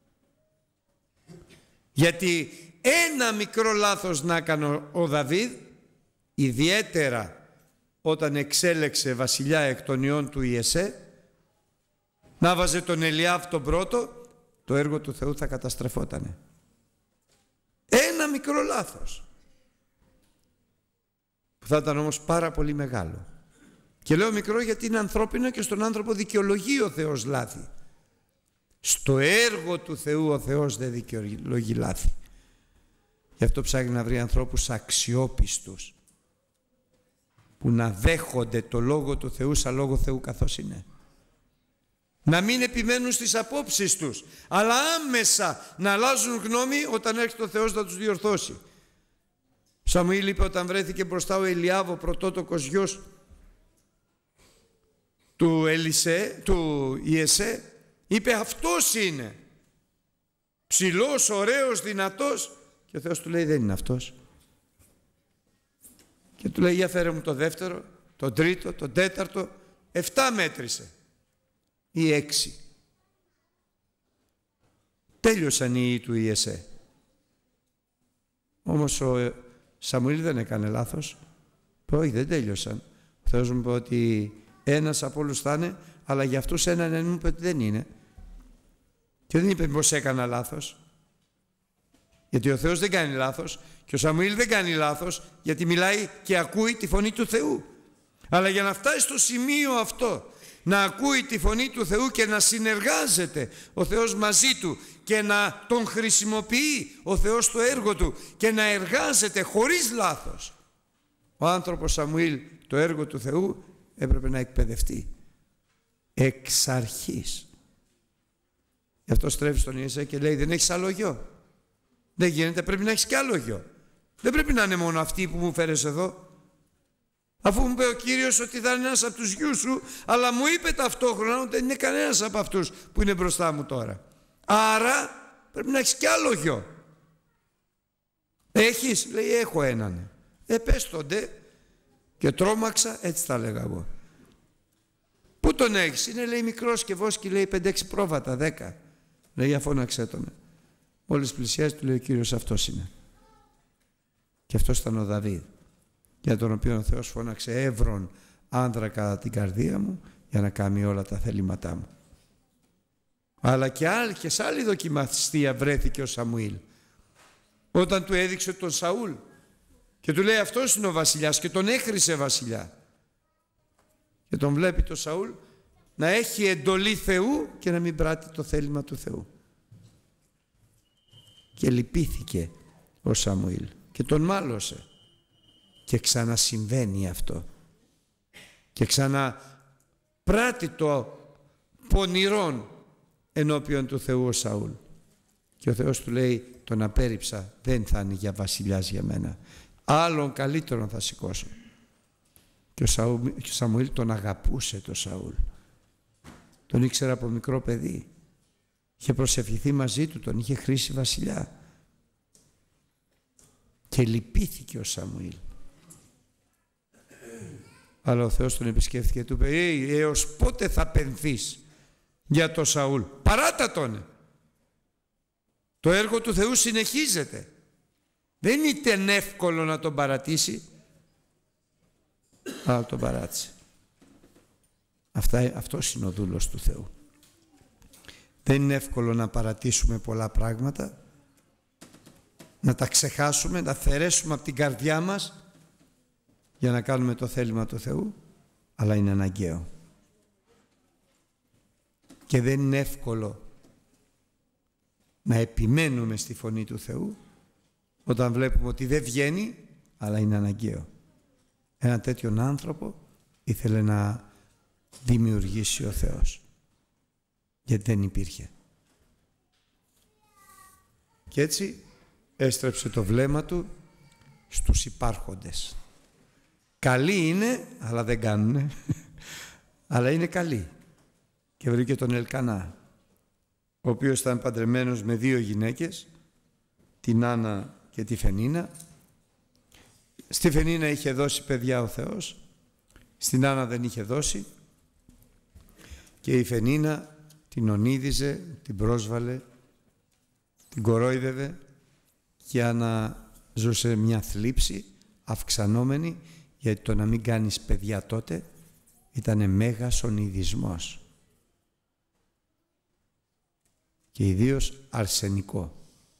Γιατί ένα μικρό λάθος να έκανε ο Δαβίδ, ιδιαίτερα όταν εξέλεξε βασιλιά εκ των ιών του Ιεσέ, να βάζε τον Ελιάβ τον πρώτο, το έργο του Θεού θα καταστρεφότανε. Ένα μικρό λάθος, που θα ήταν όμως πάρα πολύ μεγάλο. Και λέω μικρό γιατί είναι ανθρώπινο και στον άνθρωπο δικαιολογεί ο Θεός λάθη. Στο έργο του Θεού ο Θεός δεν δικαιολογεί λάθη. Γι' αυτό ψάχνει να βρει ανθρώπους αξιόπιστους, που να δέχονται το Λόγο του Θεού σαν Λόγο Θεού καθώς είναι. Να μην επιμένουν στις απόψεις τους, αλλά άμεσα να αλλάζουν γνώμη όταν έρχεται ο Θεός να τους διορθώσει. Σαμουήλ είπε όταν βρέθηκε μπροστά ο Ελιάβ, ο πρωτότοκος γιος του, Ελισέ, του Ιεσέ, είπε αυτός είναι. Ψηλός, ωραίος, δυνατός. Και ο Θεός του λέει δεν είναι αυτός. Και του λέει για φέρε μου το δεύτερο, το τρίτο, το τέταρτο, εφτά μέτρησε ή έξι. Τέλειωσαν οι ιοί του Ιεσέ. Όμως ο Σαμουήλ δεν έκανε λάθος. Όχι, δεν τέλειωσαν. Ο Θεός μου είπε ότι ένας από όλους θα είναι, αλλά για αυτούς έναν μου είπε ότι δεν είναι. Και δεν είπε πως έκανα λάθος. Γιατί ο Θεός δεν κάνει λάθος και ο Σαμουήλ δεν κάνει λάθος, γιατί μιλάει και ακούει τη φωνή του Θεού. Αλλά για να φτάσει στο σημείο αυτό, να ακούει τη φωνή του Θεού και να συνεργάζεται ο Θεός μαζί του και να τον χρησιμοποιεί ο Θεός στο έργο του και να εργάζεται χωρίς λάθος, ο άνθρωπος Σαμουήλ το έργο του Θεού έπρεπε να εκπαιδευτεί εξ αρχής. Γι' αυτό στρέφει στον Ιεσέ και λέει δεν έχεις άλλο γιο. Δεν γίνεται, πρέπει να έχεις κι άλλο γιο. Δεν πρέπει να είναι μόνο αυτοί που μου φέρες εδώ. Αφού μου είπε ο Κύριος ότι θα είναι ένας από τους γιους σου, αλλά μου είπε ταυτόχρονα ότι δεν είναι κανένας από αυτούς που είναι μπροστά μου τώρα. Άρα πρέπει να έχεις κι άλλο γιο. Έχεις, λέει έχω έναν. Ε πες τον ντε. Και τρόμαξα, έτσι τα λέγα εγώ. Πού τον έχεις? Είναι λέει μικρός και βόσκει λέει πέντε έξι πρόβατα, δέκα. Λέει αφώναξέ τον. Μόλις πλησιάζει του λέει ο Κύριος αυτός είναι. Και αυτός ήταν ο Δαβίδ, για τον οποίο ο Θεός φώναξε εύρον άνδρα κατά την καρδία μου για να κάνει όλα τα θέληματά μου. Αλλά και, άλλη, και σε άλλη δοκιμαστία βρέθηκε ο Σαμουήλ, όταν του έδειξε τον Σαούλ και του λέει αυτός είναι ο βασιλιάς και τον έχρισε βασιλιά. Και τον βλέπει τον Σαούλ να έχει εντολή Θεού και να μην πράττει το θέλημα του Θεού. Και λυπήθηκε ο Σαμουήλ και τον μάλωσε. Και ξανασυμβαίνει αυτό. και ξανά πράττει το πονηρόν ενώπιον του Θεού ο Σαούλ. Και ο Θεός του λέει, τον απέρριψα, δεν θα είναι για βασιλιάς για μένα. Άλλον καλύτερον θα σηκώσω. Και ο, Σαου, και ο Σαμουήλ τον αγαπούσε τον Σαούλ. Τον ήξερα από μικρό παιδί. Είχε προσευχηθεί μαζί του, τον είχε χρήσει βασιλιά. Και λυπήθηκε ο Σαμουήλ. Αλλά ο Θεός τον επισκέφθηκε και του είπε, «Ε, έως πότε θα πενθείς για τον Σαούλ? Παράτα τον. Το έργο του Θεού συνεχίζεται. Δεν ήταν εύκολο να τον παρατήσει, αλλά τον παράτησε. Αυτά, αυτός είναι ο δούλος του Θεού. Δεν είναι εύκολο να παρατήσουμε πολλά πράγματα, να τα ξεχάσουμε, να τα αφαιρέσουμε από την καρδιά μας για να κάνουμε το θέλημα του Θεού, αλλά είναι αναγκαίο. Και δεν είναι εύκολο να επιμένουμε στη φωνή του Θεού όταν βλέπουμε ότι δεν βγαίνει, αλλά είναι αναγκαίο. Ένα τέτοιον άνθρωπο ήθελε να δημιουργήσει ο Θεός, γιατί δεν υπήρχε. Και έτσι έστρεψε το βλέμμα του στους υπάρχοντες. Καλοί είναι, αλλά δεν κάνουνε. Αλλά είναι καλοί. Και βρήκε τον Ελκανά, ο οποίος ήταν παντρεμένος με δύο γυναίκες, την Άννα και τη Φενίνα. Στη Φενίνα είχε δώσει παιδιά ο Θεός, στην Άννα δεν είχε δώσει, και η Φενίνα την ονείδιζε, την πρόσβαλε, την κορόιδευε, και η Άννα ζούσε μια θλίψη αυξανόμενη, γιατί το να μην κάνεις παιδιά τότε ήταν μέγας ονειδισμός και ιδίως αρσενικό.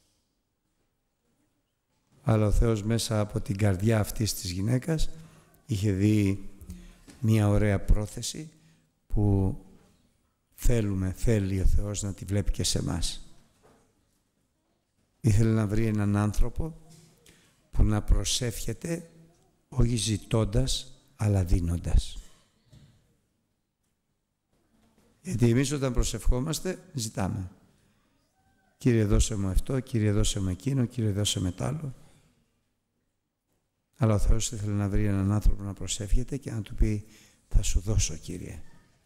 Αλλά ο Θεός μέσα από την καρδιά αυτής της γυναίκας είχε δει μια ωραία πρόθεση που θέλουμε, θέλει ο Θεός να τη βλέπει και σε εμάς. Ήθελε να βρει έναν άνθρωπο που να προσεύχεται όχι ζητώντας, αλλά δίνοντας. Γιατί εμείς όταν προσευχόμαστε, ζητάμε. Κύριε δώσε μου αυτό, Κύριε δώσε μου εκείνο, Κύριε δώσε με τ' άλλο. Αλλά ο Θεός ήθελε να βρει έναν άνθρωπο να προσεύχεται και να του πει, θα σου δώσω, Κύριε.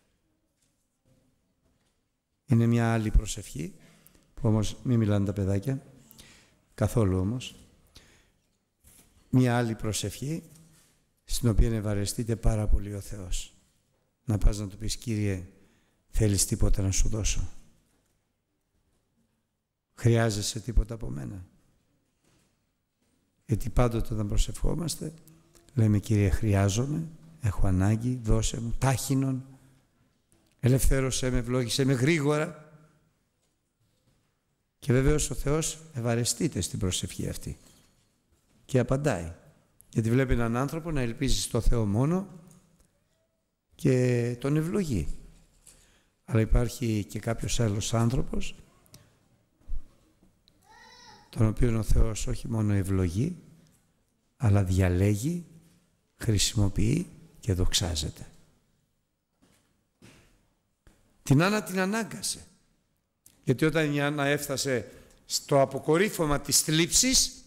Είναι μια άλλη προσευχή, που όμως μην μιλάνε τα παιδάκια, καθόλου όμως. Μια άλλη προσευχή, στην οποία ευαρεστείται πάρα πολύ ο Θεός. Να πας να του πεις, Κύριε, θέλεις τίποτα να σου δώσω? Χρειάζεσαι τίποτα από μένα? Γιατί πάντοτε όταν προσευχόμαστε, λέμε, Κύριε, χρειάζομαι, έχω ανάγκη, δώσε μου, τάχινον, ελευθέρωσέ με, ευλόγησέ με γρήγορα. Και βεβαίως ο Θεός ευαρεστείται στην προσευχή αυτή και απαντάει. Γιατί βλέπει έναν άνθρωπο να ελπίζει στο Θεό μόνο και τον ευλογεί. Αλλά υπάρχει και κάποιος άλλος άνθρωπος, τον οποίο ο Θεός όχι μόνο ευλογεί, αλλά διαλέγει, χρησιμοποιεί και δοξάζεται. Την Άννα την ανάγκασε. Γιατί όταν η Άννα έφτασε στο αποκορύφωμα της θλίψης,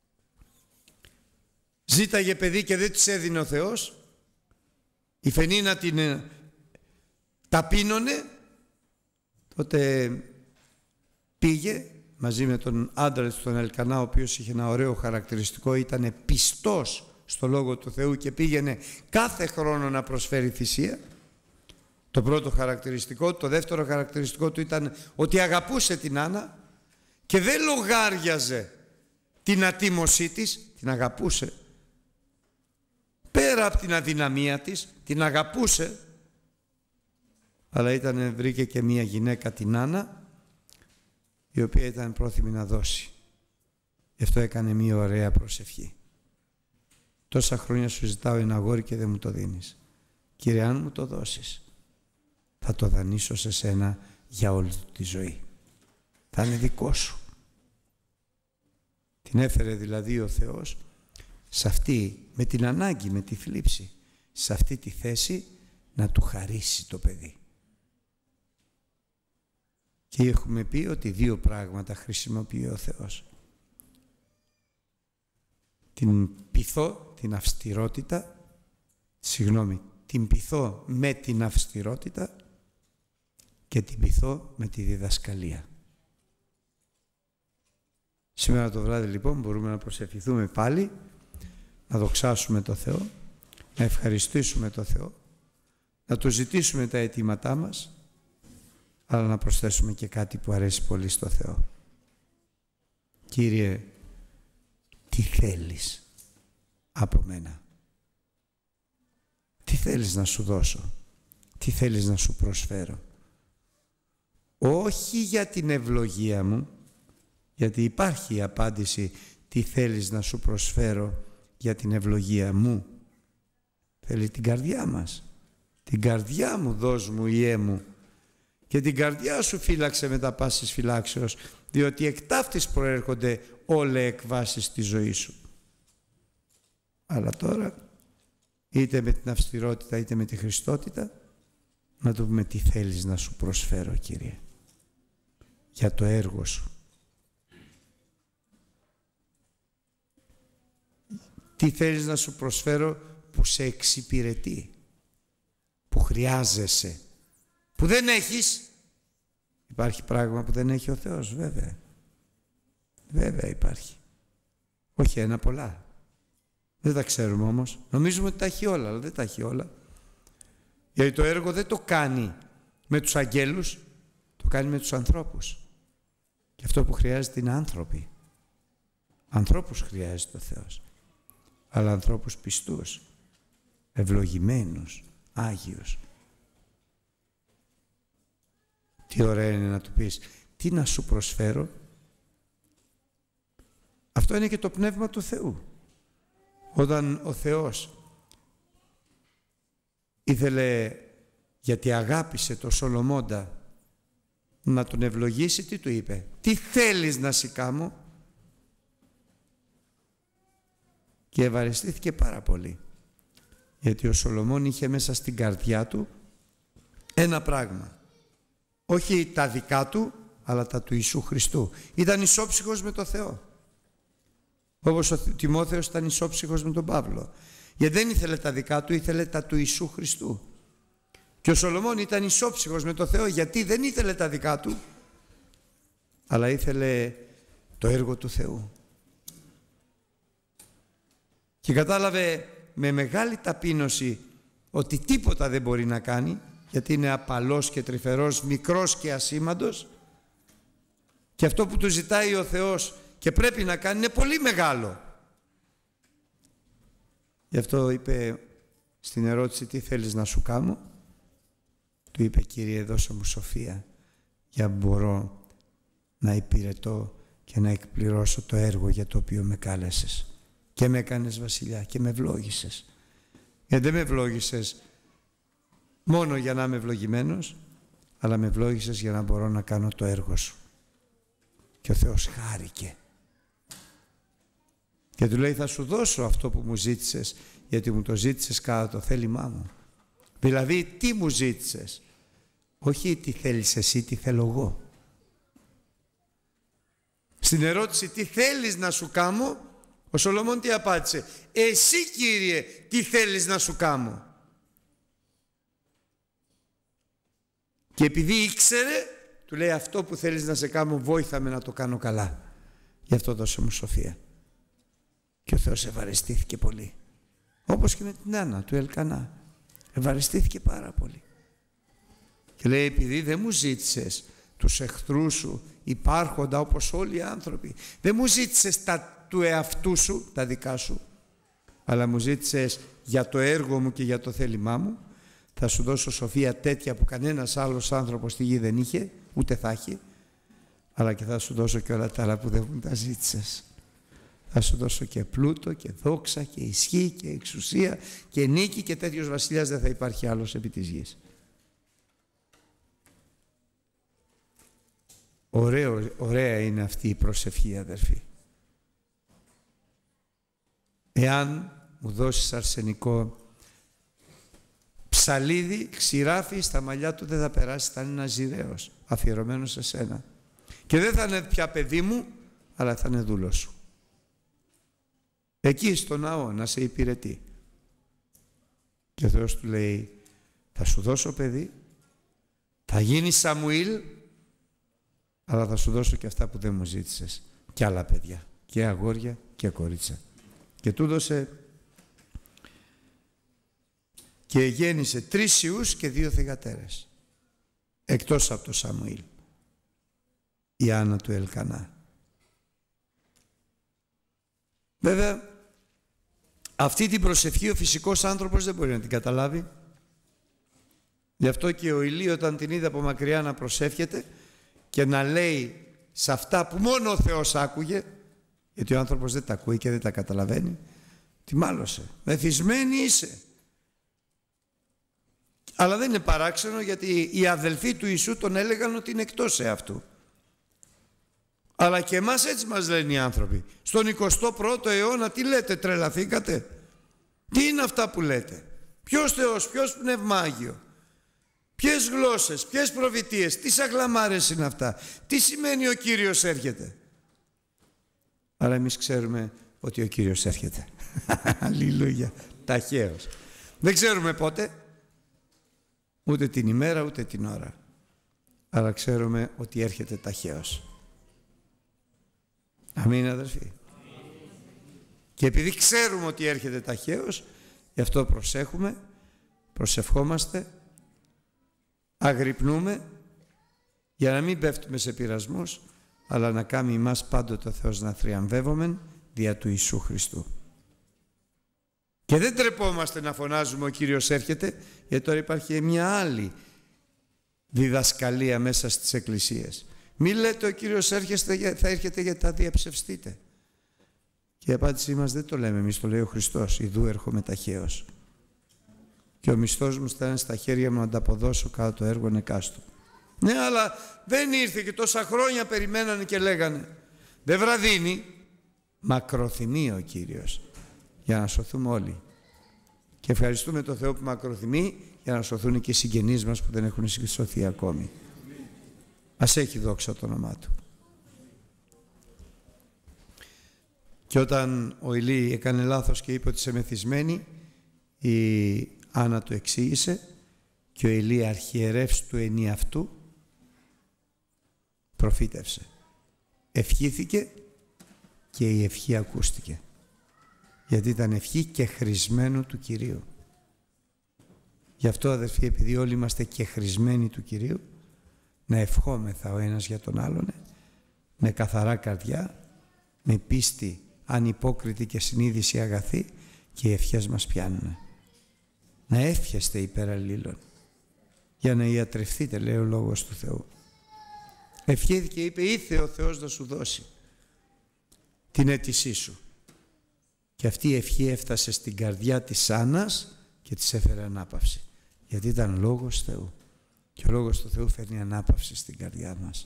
ζήταγε παιδί και δεν της έδινε ο Θεός, η Φενίνα την ταπείνωνε, τότε πήγε μαζί με τον άντρα του, τον Ελκανά, ο οποίος είχε ένα ωραίο χαρακτηριστικό, ήταν πιστός στο Λόγο του Θεού και πήγαινε κάθε χρόνο να προσφέρει θυσία. Το πρώτο χαρακτηριστικό. Το δεύτερο χαρακτηριστικό του ήταν ότι αγαπούσε την Άννα και δεν λογάριαζε την ατίμωσή της, την αγαπούσε. Πέρα από την αδυναμία της, την αγαπούσε, αλλά ήταν, βρήκε και μία γυναίκα, την Άννα, η οποία ήταν πρόθυμη να δώσει. Γι' αυτό έκανε μία ωραία προσευχή. Τόσα χρόνια σου ζητάω ένα αγόρι και δεν μου το δίνεις. Κύριε, αν μου το δώσεις, θα το δανείσω σε σένα για όλη τη ζωή. Θα είναι δικό σου. Την έφερε δηλαδή ο Θεός σε αυτή, με την ανάγκη, με τη θλίψη, σε αυτή τη θέση να του χαρίσει το παιδί. Και έχουμε πει ότι δύο πράγματα χρησιμοποιεί ο Θεός. Την πειθώ, την αυστηρότητα, συγγνώμη, την πειθώ με την αυστηρότητα και την πειθώ με τη διδασκαλία. Σήμερα το βράδυ λοιπόν μπορούμε να προσευχηθούμε πάλι, να δοξάσουμε το Θεό, να ευχαριστήσουμε το Θεό, να του ζητήσουμε τα αιτήματά μας, αλλά να προσθέσουμε και κάτι που αρέσει πολύ στο Θεό. Κύριε, τι θέλεις από μένα? Τι θέλεις να σου δώσω? Τι θέλεις να σου προσφέρω? Όχι για την ευλογία μου, γιατί υπάρχει η απάντηση τι θέλεις να σου προσφέρω για την ευλογία μου. Θέλει την καρδιά μας. Την καρδιά μου δώσ' μου, Ιε μου, και την καρδιά σου φύλαξε με τα πάσης φυλάξεως, διότι εκ ταύτης προέρχονται όλα εκβάσεις στη ζωή σου. Αλλά τώρα, είτε με την αυστηρότητα είτε με τη χριστότητα, να του πούμε τι θέλεις να σου προσφέρω, Κύριε, για το έργο σου. Τι θέλεις να σου προσφέρω που σε εξυπηρετεί, που χρειάζεσαι, που δεν έχεις. Υπάρχει πράγμα που δεν έχει ο Θεός, βέβαια. Βέβαια υπάρχει. Όχι ένα, πολλά. Δεν τα ξέρουμε όμως. Νομίζουμε ότι τα έχει όλα, αλλά δεν τα έχει όλα. Γιατί το έργο δεν το κάνει με τους αγγέλους, το κάνει με τους ανθρώπους. Και αυτό που χρειάζεται είναι άνθρωποι. Ανθρώπους χρειάζεται ο Θεός. Αλλά ανθρώπους πιστούς, ευλογημένους, άγιους. Τι ωραία είναι να του πεις, τι να σου προσφέρω. Αυτό είναι και το πνεύμα του Θεού. Όταν ο Θεός ήθελε, γιατί αγάπησε το Σολομώντα, να τον ευλογήσει, τι του είπε? Τι θέλεις να σοι κάμω? Και ευαριστήθηκε πάρα πολύ. Γιατί ο Σολομών είχε μέσα στην καρδιά του ένα πράγμα. Όχι τα δικά του, αλλά τα του Ιησού Χριστού. Ήταν ισόψυχος με το Θεό. Όπως ο Τιμόθεος ήταν ισόψυχος με τον Παύλο. Γιατί δεν ήθελε τα δικά του, ήθελε τα του Ιησού Χριστού. Και ο Σολομών ήταν ισόψυχος με το Θεό, γιατί δεν ήθελε τα δικά του, αλλά ήθελε το έργο του Θεού. Και κατάλαβε με μεγάλη ταπείνωση ότι τίποτα δεν μπορεί να κάνει, γιατί είναι απαλός και τρυφερός, μικρός και ασήμαντος, και αυτό που του ζητάει ο Θεός και πρέπει να κάνει είναι πολύ μεγάλο. Γι' αυτό είπε στην ερώτηση τι θέλεις να σου κάνω, του είπε, Κύριε, δώσε μου σοφία για να μπορώ να υπηρετώ και να εκπληρώσω το έργο για το οποίο με κάλεσες. Και με έκανες βασιλιά και με ευλόγησες. Γιατί δεν με ευλόγησες μόνο για να είμαι ευλογημένος, αλλά με ευλόγησες για να μπορώ να κάνω το έργο σου. Και ο Θεός χάρηκε. Και του λέει, θα σου δώσω αυτό που μου ζήτησες, γιατί μου το ζήτησες κατά το θέλημά μου. Δηλαδή, τι μου ζήτησες? Όχι τι θέλεις εσύ, τι θέλω εγώ. Στην ερώτηση τι θέλεις να σου κάμω, ο Σολομών τι απάντησε? Εσύ, Κύριε, τι θέλεις να σου κάμω? Και επειδή ήξερε, του λέει, αυτό που θέλεις να σε κάμω, βόηθα με να το κάνω καλά. Γι' αυτό δώσε μου σοφία. Και ο Θεός ευαριστήθηκε πολύ. Όπως και με την Άννα του Ελκανά. Ευαριστήθηκε πάρα πολύ. Και λέει, επειδή δεν μου ζήτησες τους εχθρούς σου υπάρχοντα όπως όλοι οι άνθρωποι, δεν μου ζήτησες τα του εαυτού σου, τα δικά σου, αλλά μου ζήτησες για το έργο μου και για το θέλημά μου, θα σου δώσω σοφία τέτοια που κανένας άλλος άνθρωπος στη γη δεν είχε, ούτε θα έχει, αλλά και θα σου δώσω και όλα τα άλλα που δεν μου τα ζήτησες. Θα σου δώσω και πλούτο και δόξα και ισχύ και εξουσία και νίκη, και τέτοιος βασιλιάς δεν θα υπάρχει άλλος επί της γης. Ωραίο, ωραία είναι αυτή η προσευχή, αδερφοί. Εάν μου δώσεις αρσενικό, ψαλίδι, ξηράφι στα μαλλιά του δεν θα περάσει, θα είναι ένας ζηραίος, αφιερωμένος σε σένα. Και δεν θα είναι πια παιδί μου, αλλά θα είναι δούλος σου. Εκεί στο ναό να σε υπηρετεί. Και ο Θεός του λέει, θα σου δώσω παιδί, θα γίνεις Σαμουήλ, αλλά θα σου δώσω και αυτά που δεν μου ζήτησες. Και άλλα παιδιά, και αγόρια και κορίτσα. Και του δώσε και γέννησε τρεις ιούς και δύο θυγατέρες. Εκτός από το Σαμουήλ. Η Άννα του Ελκανά. Βέβαια, αυτή την προσευχή ο φυσικός άνθρωπος δεν μπορεί να την καταλάβει. Γι' αυτό και ο Ηλί όταν την είδε από μακριά να προσεύχεται και να λέει σε αυτά που μόνο ο Θεός άκουγε, γιατί ο άνθρωπος δεν τα ακούει και δεν τα καταλαβαίνει, τη μάλωσε. Μεθυσμένη είσαι. Αλλά δεν είναι παράξενο, γιατί οι αδελφοί του Ιησού τον έλεγαν ότι είναι εκτός εαυτού. Αλλά και εμάς έτσι μας λένε οι άνθρωποι. Στον εικοστό πρώτο αιώνα τι λέτε, τρελαθήκατε? Τι είναι αυτά που λέτε? Ποιος Θεός, ποιος Πνευμάγιο? Ποιες γλώσσες, ποιες προφητείες, τι σαγλαμάρες είναι αυτά? Τι σημαίνει ο Κύριος έρχεται? Αλλά εμείς ξέρουμε ότι ο Κύριος έρχεται. Αλληλούια. Ταχαίως. Δεν ξέρουμε πότε, ούτε την ημέρα ούτε την ώρα, αλλά ξέρουμε ότι έρχεται ταχαίως. Αμήν, αδερφοί. Και επειδή ξέρουμε ότι έρχεται ταχαίως, γι' αυτό προσέχουμε, προσευχόμαστε, αγρυπνούμε, για να μην πέφτουμε σε πειρασμούς, αλλά να κάνει εμάς πάντοτε ο Θεός να θριαμβεύομεν δια του Ιησού Χριστού. Και δεν τρεπόμαστε να φωνάζουμε ο Κύριος έρχεται, γιατί τώρα υπάρχει μια άλλη διδασκαλία μέσα στις εκκλησίες. Μη λέτε ο Κύριος έρχεται, θα έρχεται γιατί θα διαψευστείτε. Και η απάντησή μας δεν το λέμε εμείς, το λέει ο Χριστός. Ιδού έρχομαι ταχαίως. Και ο μισθός μου θα είναι στα χέρια μου να ανταποδώσω κατά το έργο εκάστου. Ναι, αλλά δεν ήρθε και τόσα χρόνια περιμένανε και λέγανε. Δεν βραδύνει, μακροθυμεί ο Κύριος για να σωθούμε όλοι. Και ευχαριστούμε τον Θεό που μακροθυμεί για να σωθούν και οι συγγενείς μας που δεν έχουν σωθεί ακόμη. Ας έχει δόξα το όνομά Του. Και όταν ο Ηλί έκανε λάθος και είπε ότι είσαι μεθυσμένη, η Άννα του εξήγησε και ο Ηλί αρχιερεύς του ενιαυτού προφήτευσε. Ευχήθηκε και η ευχή ακούστηκε. Γιατί ήταν ευχή και χρησμένου του Κυρίου. Γι' αυτό, αδερφοί, επειδή όλοι είμαστε και χρησμένοι του Κυρίου, να ευχόμεθα ο ένας για τον άλλον με καθαρά καρδιά, με πίστη ανυπόκριτη και συνείδηση αγαθή, και οι ευχές μας πιάνουν. Να εύχεστε υπέρ αλλήλων για να ιατρευθείτε, λέει ο Λόγος του Θεού. Ευχήθηκε και είπε, ήθε ο Θεός να σου δώσει την αίτησή σου. Και αυτή η ευχή έφτασε στην καρδιά της Άννας και της έφερε ανάπαυση. Γιατί ήταν Λόγος Θεού. Και ο Λόγος του Θεού φέρνει ανάπαυση στην καρδιά μας.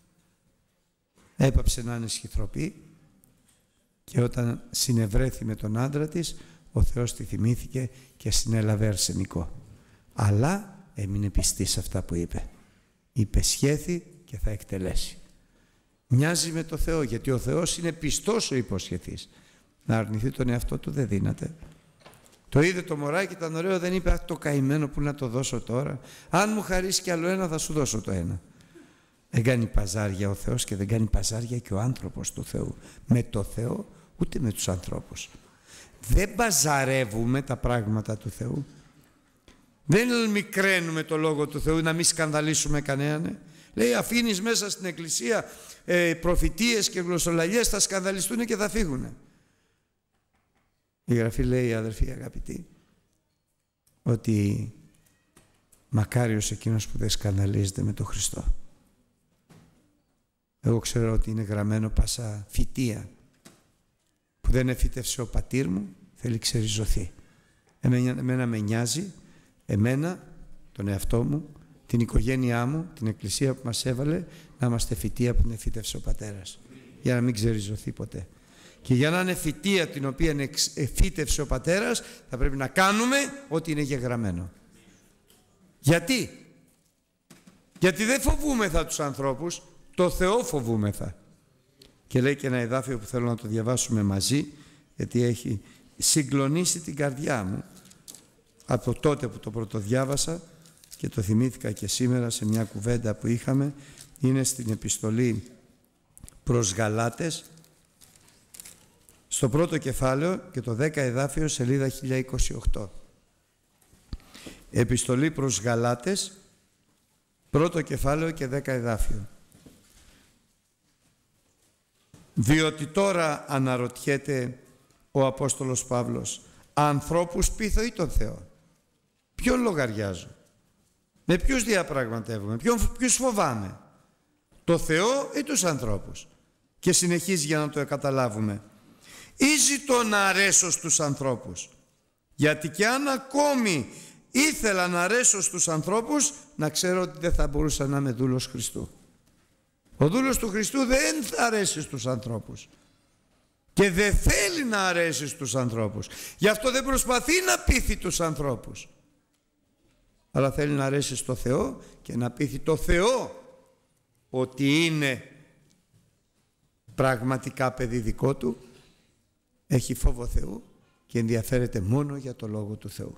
Έπαψε να είναι σχηθροπή και όταν συνευρέθη με τον άντρα της, ο Θεός τη θυμήθηκε και συνέλαβε αρσενικό. Αλλά έμεινε πιστή σε αυτά που είπε. Υπεσχέθη και θα εκτελέσει. Μοιάζει με το Θεό, γιατί ο Θεός είναι πιστός ο υποσχεθής. Να αρνηθεί τον εαυτό του δεν δύναται. Το είδε το μωράκι, ήταν ωραίο, δεν είπε, αχ, το καημένο που να το δώσω τώρα. Αν μου χαρίσει κι άλλο ένα θα σου δώσω το ένα. Δεν κάνει παζάρια ο Θεός και δεν κάνει παζάρια και ο άνθρωπος του Θεού. Με το Θεό ούτε με τους ανθρώπους. Δεν παζαρεύουμε τα πράγματα του Θεού. Δεν μικραίνουμε το Λόγο του Θεού να μην σκανδαλίσουμε κανέναν. Λέει, αφήνεις μέσα στην εκκλησία ε, προφητείες και γλωσσολαλιές, θα σκανδαλιστούν και θα φύγουν. Η Γραφή λέει, αδερφοί αγαπητοί, ότι μακάριος εκείνος που δεν σκανδαλίζεται με τον Χριστό. Εγώ ξέρω ότι είναι γραμμένο πάσα φυτεία που δεν εφύτευσε ο πατήρ μου, θέλει ξεριζωθεί. Εμένα, εμένα με νοιάζει, εμένα, τον εαυτό μου, την οικογένειά μου, την εκκλησία που μας έβαλε, να είμαστε φυτεία που δεν εφύτευσε ο πατέρας, για να μην ξεριζωθεί ποτέ. Και για να είναι φυτεία την οποία εφύτευσε ο πατέρας, θα πρέπει να κάνουμε ό,τι είναι γεγραμμένο. Γιατί? Γιατί δεν φοβούμεθα τους ανθρώπους, το Θεό φοβούμεθα. Και λέει και ένα εδάφιο που θέλω να το διαβάσουμε μαζί, γιατί έχει συγκλονίσει την καρδιά μου από τότε που το πρωτοδιάβασα και το θυμήθηκα και σήμερα σε μια κουβέντα που είχαμε. Είναι στην επιστολή προς Γαλάτες, στο πρώτο κεφάλαιο και το δέκα εδάφιο, σελίδα χίλια είκοσι οκτώ. Επιστολή προς Γαλάτες, πρώτο κεφάλαιο και δέκα εδάφιο. Διότι τώρα αναρωτιέται ο Απόστολος Παύλος, ανθρώπους πείθω ή τον Θεό? Ποιον λογαριάζω? Με ποιους διαπραγματεύομαι? Ποιον, ποιους φοβάμαι? Το Θεό ή τους ανθρώπους? Και συνεχίζει για να το καταλάβουμε. Ή ζητώ να αρέσω στους ανθρώπους? Γιατί και αν ακόμη ήθελα να αρέσω στους ανθρώπους, να ξέρω ότι δεν θα μπορούσα να είμαι δούλος Χριστού. Ο δούλος του Χριστού δεν θα αρέσει στους ανθρώπους. Και δεν θέλει να αρέσει στους ανθρώπους. Γι' αυτό δεν προσπαθεί να πείθει τους ανθρώπους. Αλλά θέλει να αρέσει στο Θεό και να πείθει το Θεό ότι είναι πραγματικά παιδί δικό του, έχει φόβο Θεού και ενδιαφέρεται μόνο για το Λόγο του Θεού.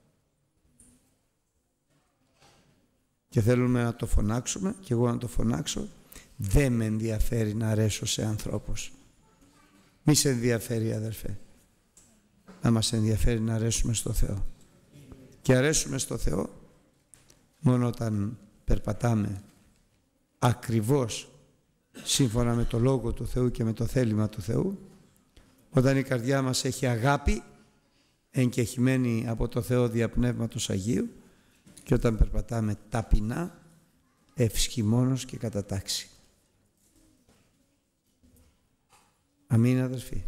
Και θέλουμε να το φωνάξουμε και εγώ να το φωνάξω. Δεν με ενδιαφέρει να αρέσω σε ανθρώπους. Μη σε ενδιαφέρει, αδερφέ. Να μας ενδιαφέρει να αρέσουμε στο Θεό. Και αρέσουμε στο Θεό μόνο όταν περπατάμε ακριβώς σύμφωνα με το Λόγο του Θεού και με το θέλημα του Θεού, όταν η καρδιά μας έχει αγάπη εγκεχημένη από το Θεό δια Πνεύματος Αγίου και όταν περπατάμε ταπεινά, ευσχημόνως και κατά τάξη. Αμήν, αδερφοί.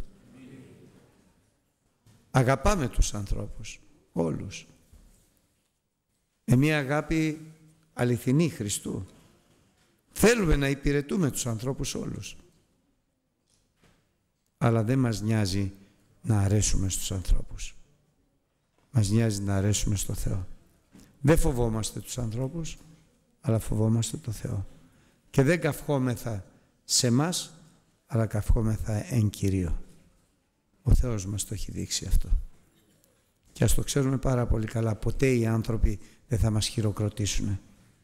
Αγαπάμε τους ανθρώπους, όλους. Με μια αγάπη αληθινή Χριστού. Θέλουμε να υπηρετούμε τους ανθρώπους όλους. Αλλά δεν μας νοιάζει να αρέσουμε στους ανθρώπους. Μας νοιάζει να αρέσουμε στο Θεό. Δεν φοβόμαστε τους ανθρώπους, αλλά φοβόμαστε το Θεό. Και δεν καυχόμεθα σε μας, αλλά καυχόμεθα εν Κυρίω. Ο Θεός μας το έχει δείξει αυτό. Και ας το ξέρουμε πάρα πολύ καλά, ποτέ οι άνθρωποι δεν θα μας χειροκροτήσουν.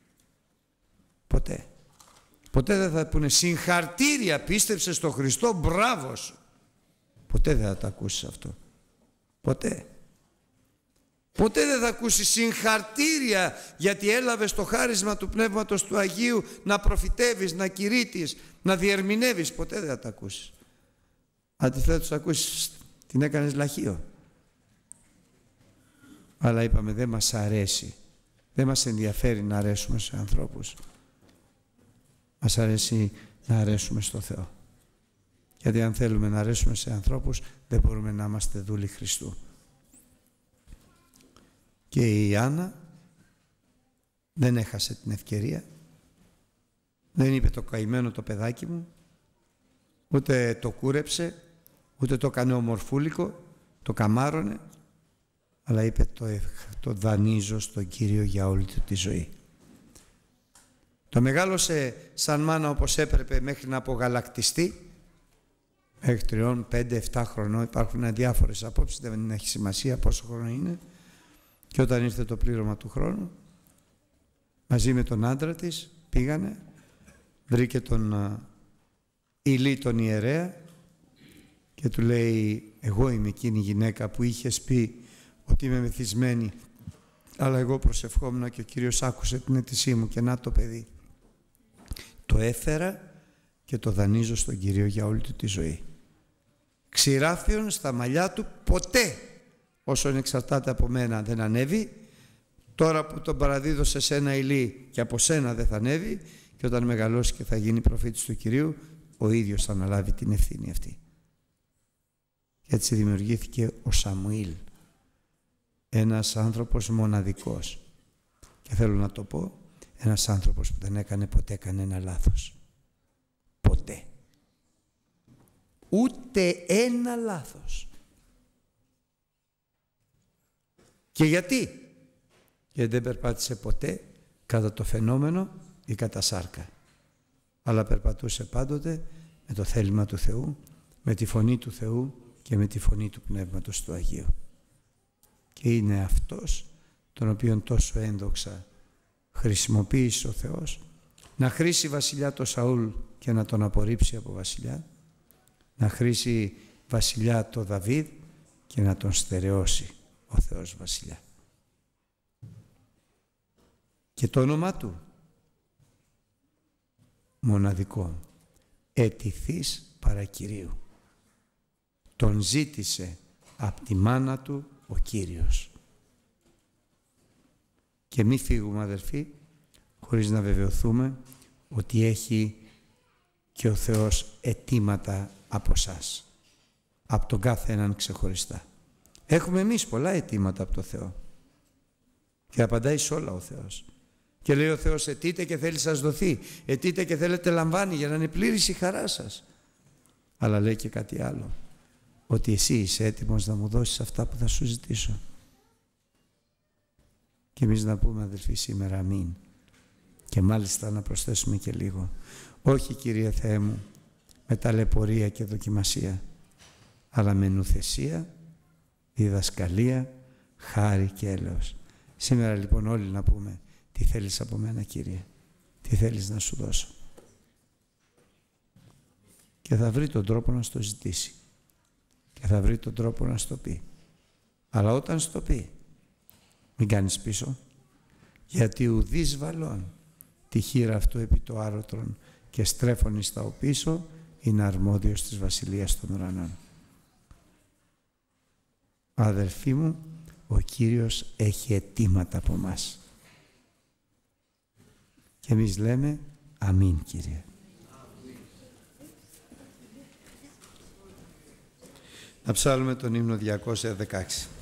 Ποτέ. Ποτέ δεν θα πούνε συγχαρτήρια, πίστεψε στο Χριστό, μπράβο σου. Ποτέ δεν θα το ακούσεις αυτό. Ποτέ. Ποτέ δεν θα ακούσεις συγχαρτήρια γιατί έλαβες το χάρισμα του Πνεύματος του Αγίου να προφητεύεις, να κηρύττεις, να διερμηνεύεις. Ποτέ δεν θα το ακούσεις. Αντιθέτως θα ακούσεις την έκανες λαχείο. Αλλά είπαμε δεν μας αρέσει. Δεν μας ενδιαφέρει να αρέσουμε σε ανθρώπους. Μας αρέσει να αρέσουμε στο Θεό. Γιατί αν θέλουμε να αρέσουμε σε ανθρώπους δεν μπορούμε να είμαστε δούλοι Χριστού. Και η Ιάννα δεν έχασε την ευκαιρία. Δεν είπε το καημένο το παιδάκι μου, ούτε το κούρεψε, ούτε το έκανε ομορφούλικο, το καμάρωνε, αλλά είπε το, το δανείζω στον Κύριο για όλη του τη ζωή. Το μεγάλωσε σαν μάνα όπως έπρεπε μέχρι να απογαλακτιστεί, μέχρι τριών, πέντε, εφτά χρονών. Υπάρχουν διάφορες απόψεις, δεν έχει σημασία πόσο χρόνο είναι. Και όταν ήρθε το πλήρωμα του χρόνου, μαζί με τον άντρα της πήγανε, βρήκε τον uh, Ηλί τον ιερέα και του λέει εγώ είμαι εκείνη η γυναίκα που είχες πει ότι είμαι μεθυσμένη, αλλά εγώ προσευχόμουν και ο Κύριος άκουσε την αίτησή μου και να το παιδί. Το έφερα και το δανείζω στον Κύριο για όλη του τη ζωή. Ξηράφιον στα μαλλιά του ποτέ όσον εξαρτάται από μένα δεν ανέβει. Τώρα που τον παραδίδωσε σε ένα Ηλί και από σένα δεν θα ανέβει, και όταν μεγαλώσει και θα γίνει προφήτης του Κυρίου, ο ίδιος θα αναλάβει την ευθύνη αυτή. Και έτσι δημιουργήθηκε ο Σαμουήλ, ένας άνθρωπος μοναδικός. Και θέλω να το πω, ένας άνθρωπος που δεν έκανε ποτέ κανένα λάθος. Ποτέ. Ούτε ένα λάθος. Και γιατί? γιατί δεν περπάτησε ποτέ κατά το φαινόμενο ή κατά σάρκα, αλλά περπατούσε πάντοτε με το θέλημα του Θεού, με τη φωνή του Θεού και με τη φωνή του Πνεύματος του Αγίου. Και είναι αυτός τον οποίον τόσο ένδοξα χρησιμοποίησε ο Θεός να χρήσει βασιλιά το Σαούλ και να τον απορρίψει από βασιλιά, να χρήσει βασιλιά το Δαβίδ και να τον στερεώσει ο Θεός βασιλιά. Και το όνομά του μοναδικό, αιτηθής παρακυρίου. Τον ζήτησε από τη μάνα του ο Κύριος. Και μη φύγουμε, αδελφοί, χωρίς να βεβαιωθούμε ότι έχει και ο Θεός αιτήματα από σας, από τον κάθε έναν ξεχωριστά. Έχουμε εμείς πολλά αιτήματα από το Θεό και απαντάει σε όλα ο Θεός. Και λέει ο Θεός, αιτείτε και θέλει σας δοθεί, αιτείτε και θέλετε λαμβάνει, για να είναι πλήρης η χαρά σας. Αλλά λέει και κάτι άλλο, ότι εσύ είσαι έτοιμος να μου δώσεις αυτά που θα σου ζητήσω. Και εμείς να πούμε, αδελφοί, σήμερα αμήν. Και μάλιστα να προσθέσουμε και λίγο. Όχι, Κύριε Θεέ μου, με ταλαιπωρία και δοκιμασία, αλλά με νουθεσία, διδασκαλία, χάρη και έλεος. Σήμερα λοιπόν όλοι να πούμε, τι θέλεις από μένα, Κύριε, τι θέλεις να σου δώσω. Και θα βρει τον τρόπο να στο ζητήσει. Και θα βρει τον τρόπο να στο πει. Αλλά όταν στο πει, μην κάνεις πίσω, γιατί ουδείς βαλών τη χείρα αυτού επί το άρωτρον και στρέφων εις τα οπίσω είναι αρμόδιος της βασιλείας των ουρανών. Αδελφοί μου, ο Κύριος έχει αιτήματα από μας. Και εμείς λέμε αμήν, Κύριε. Να ψάλουμε τον ύμνο διακόσια δεκαέξι.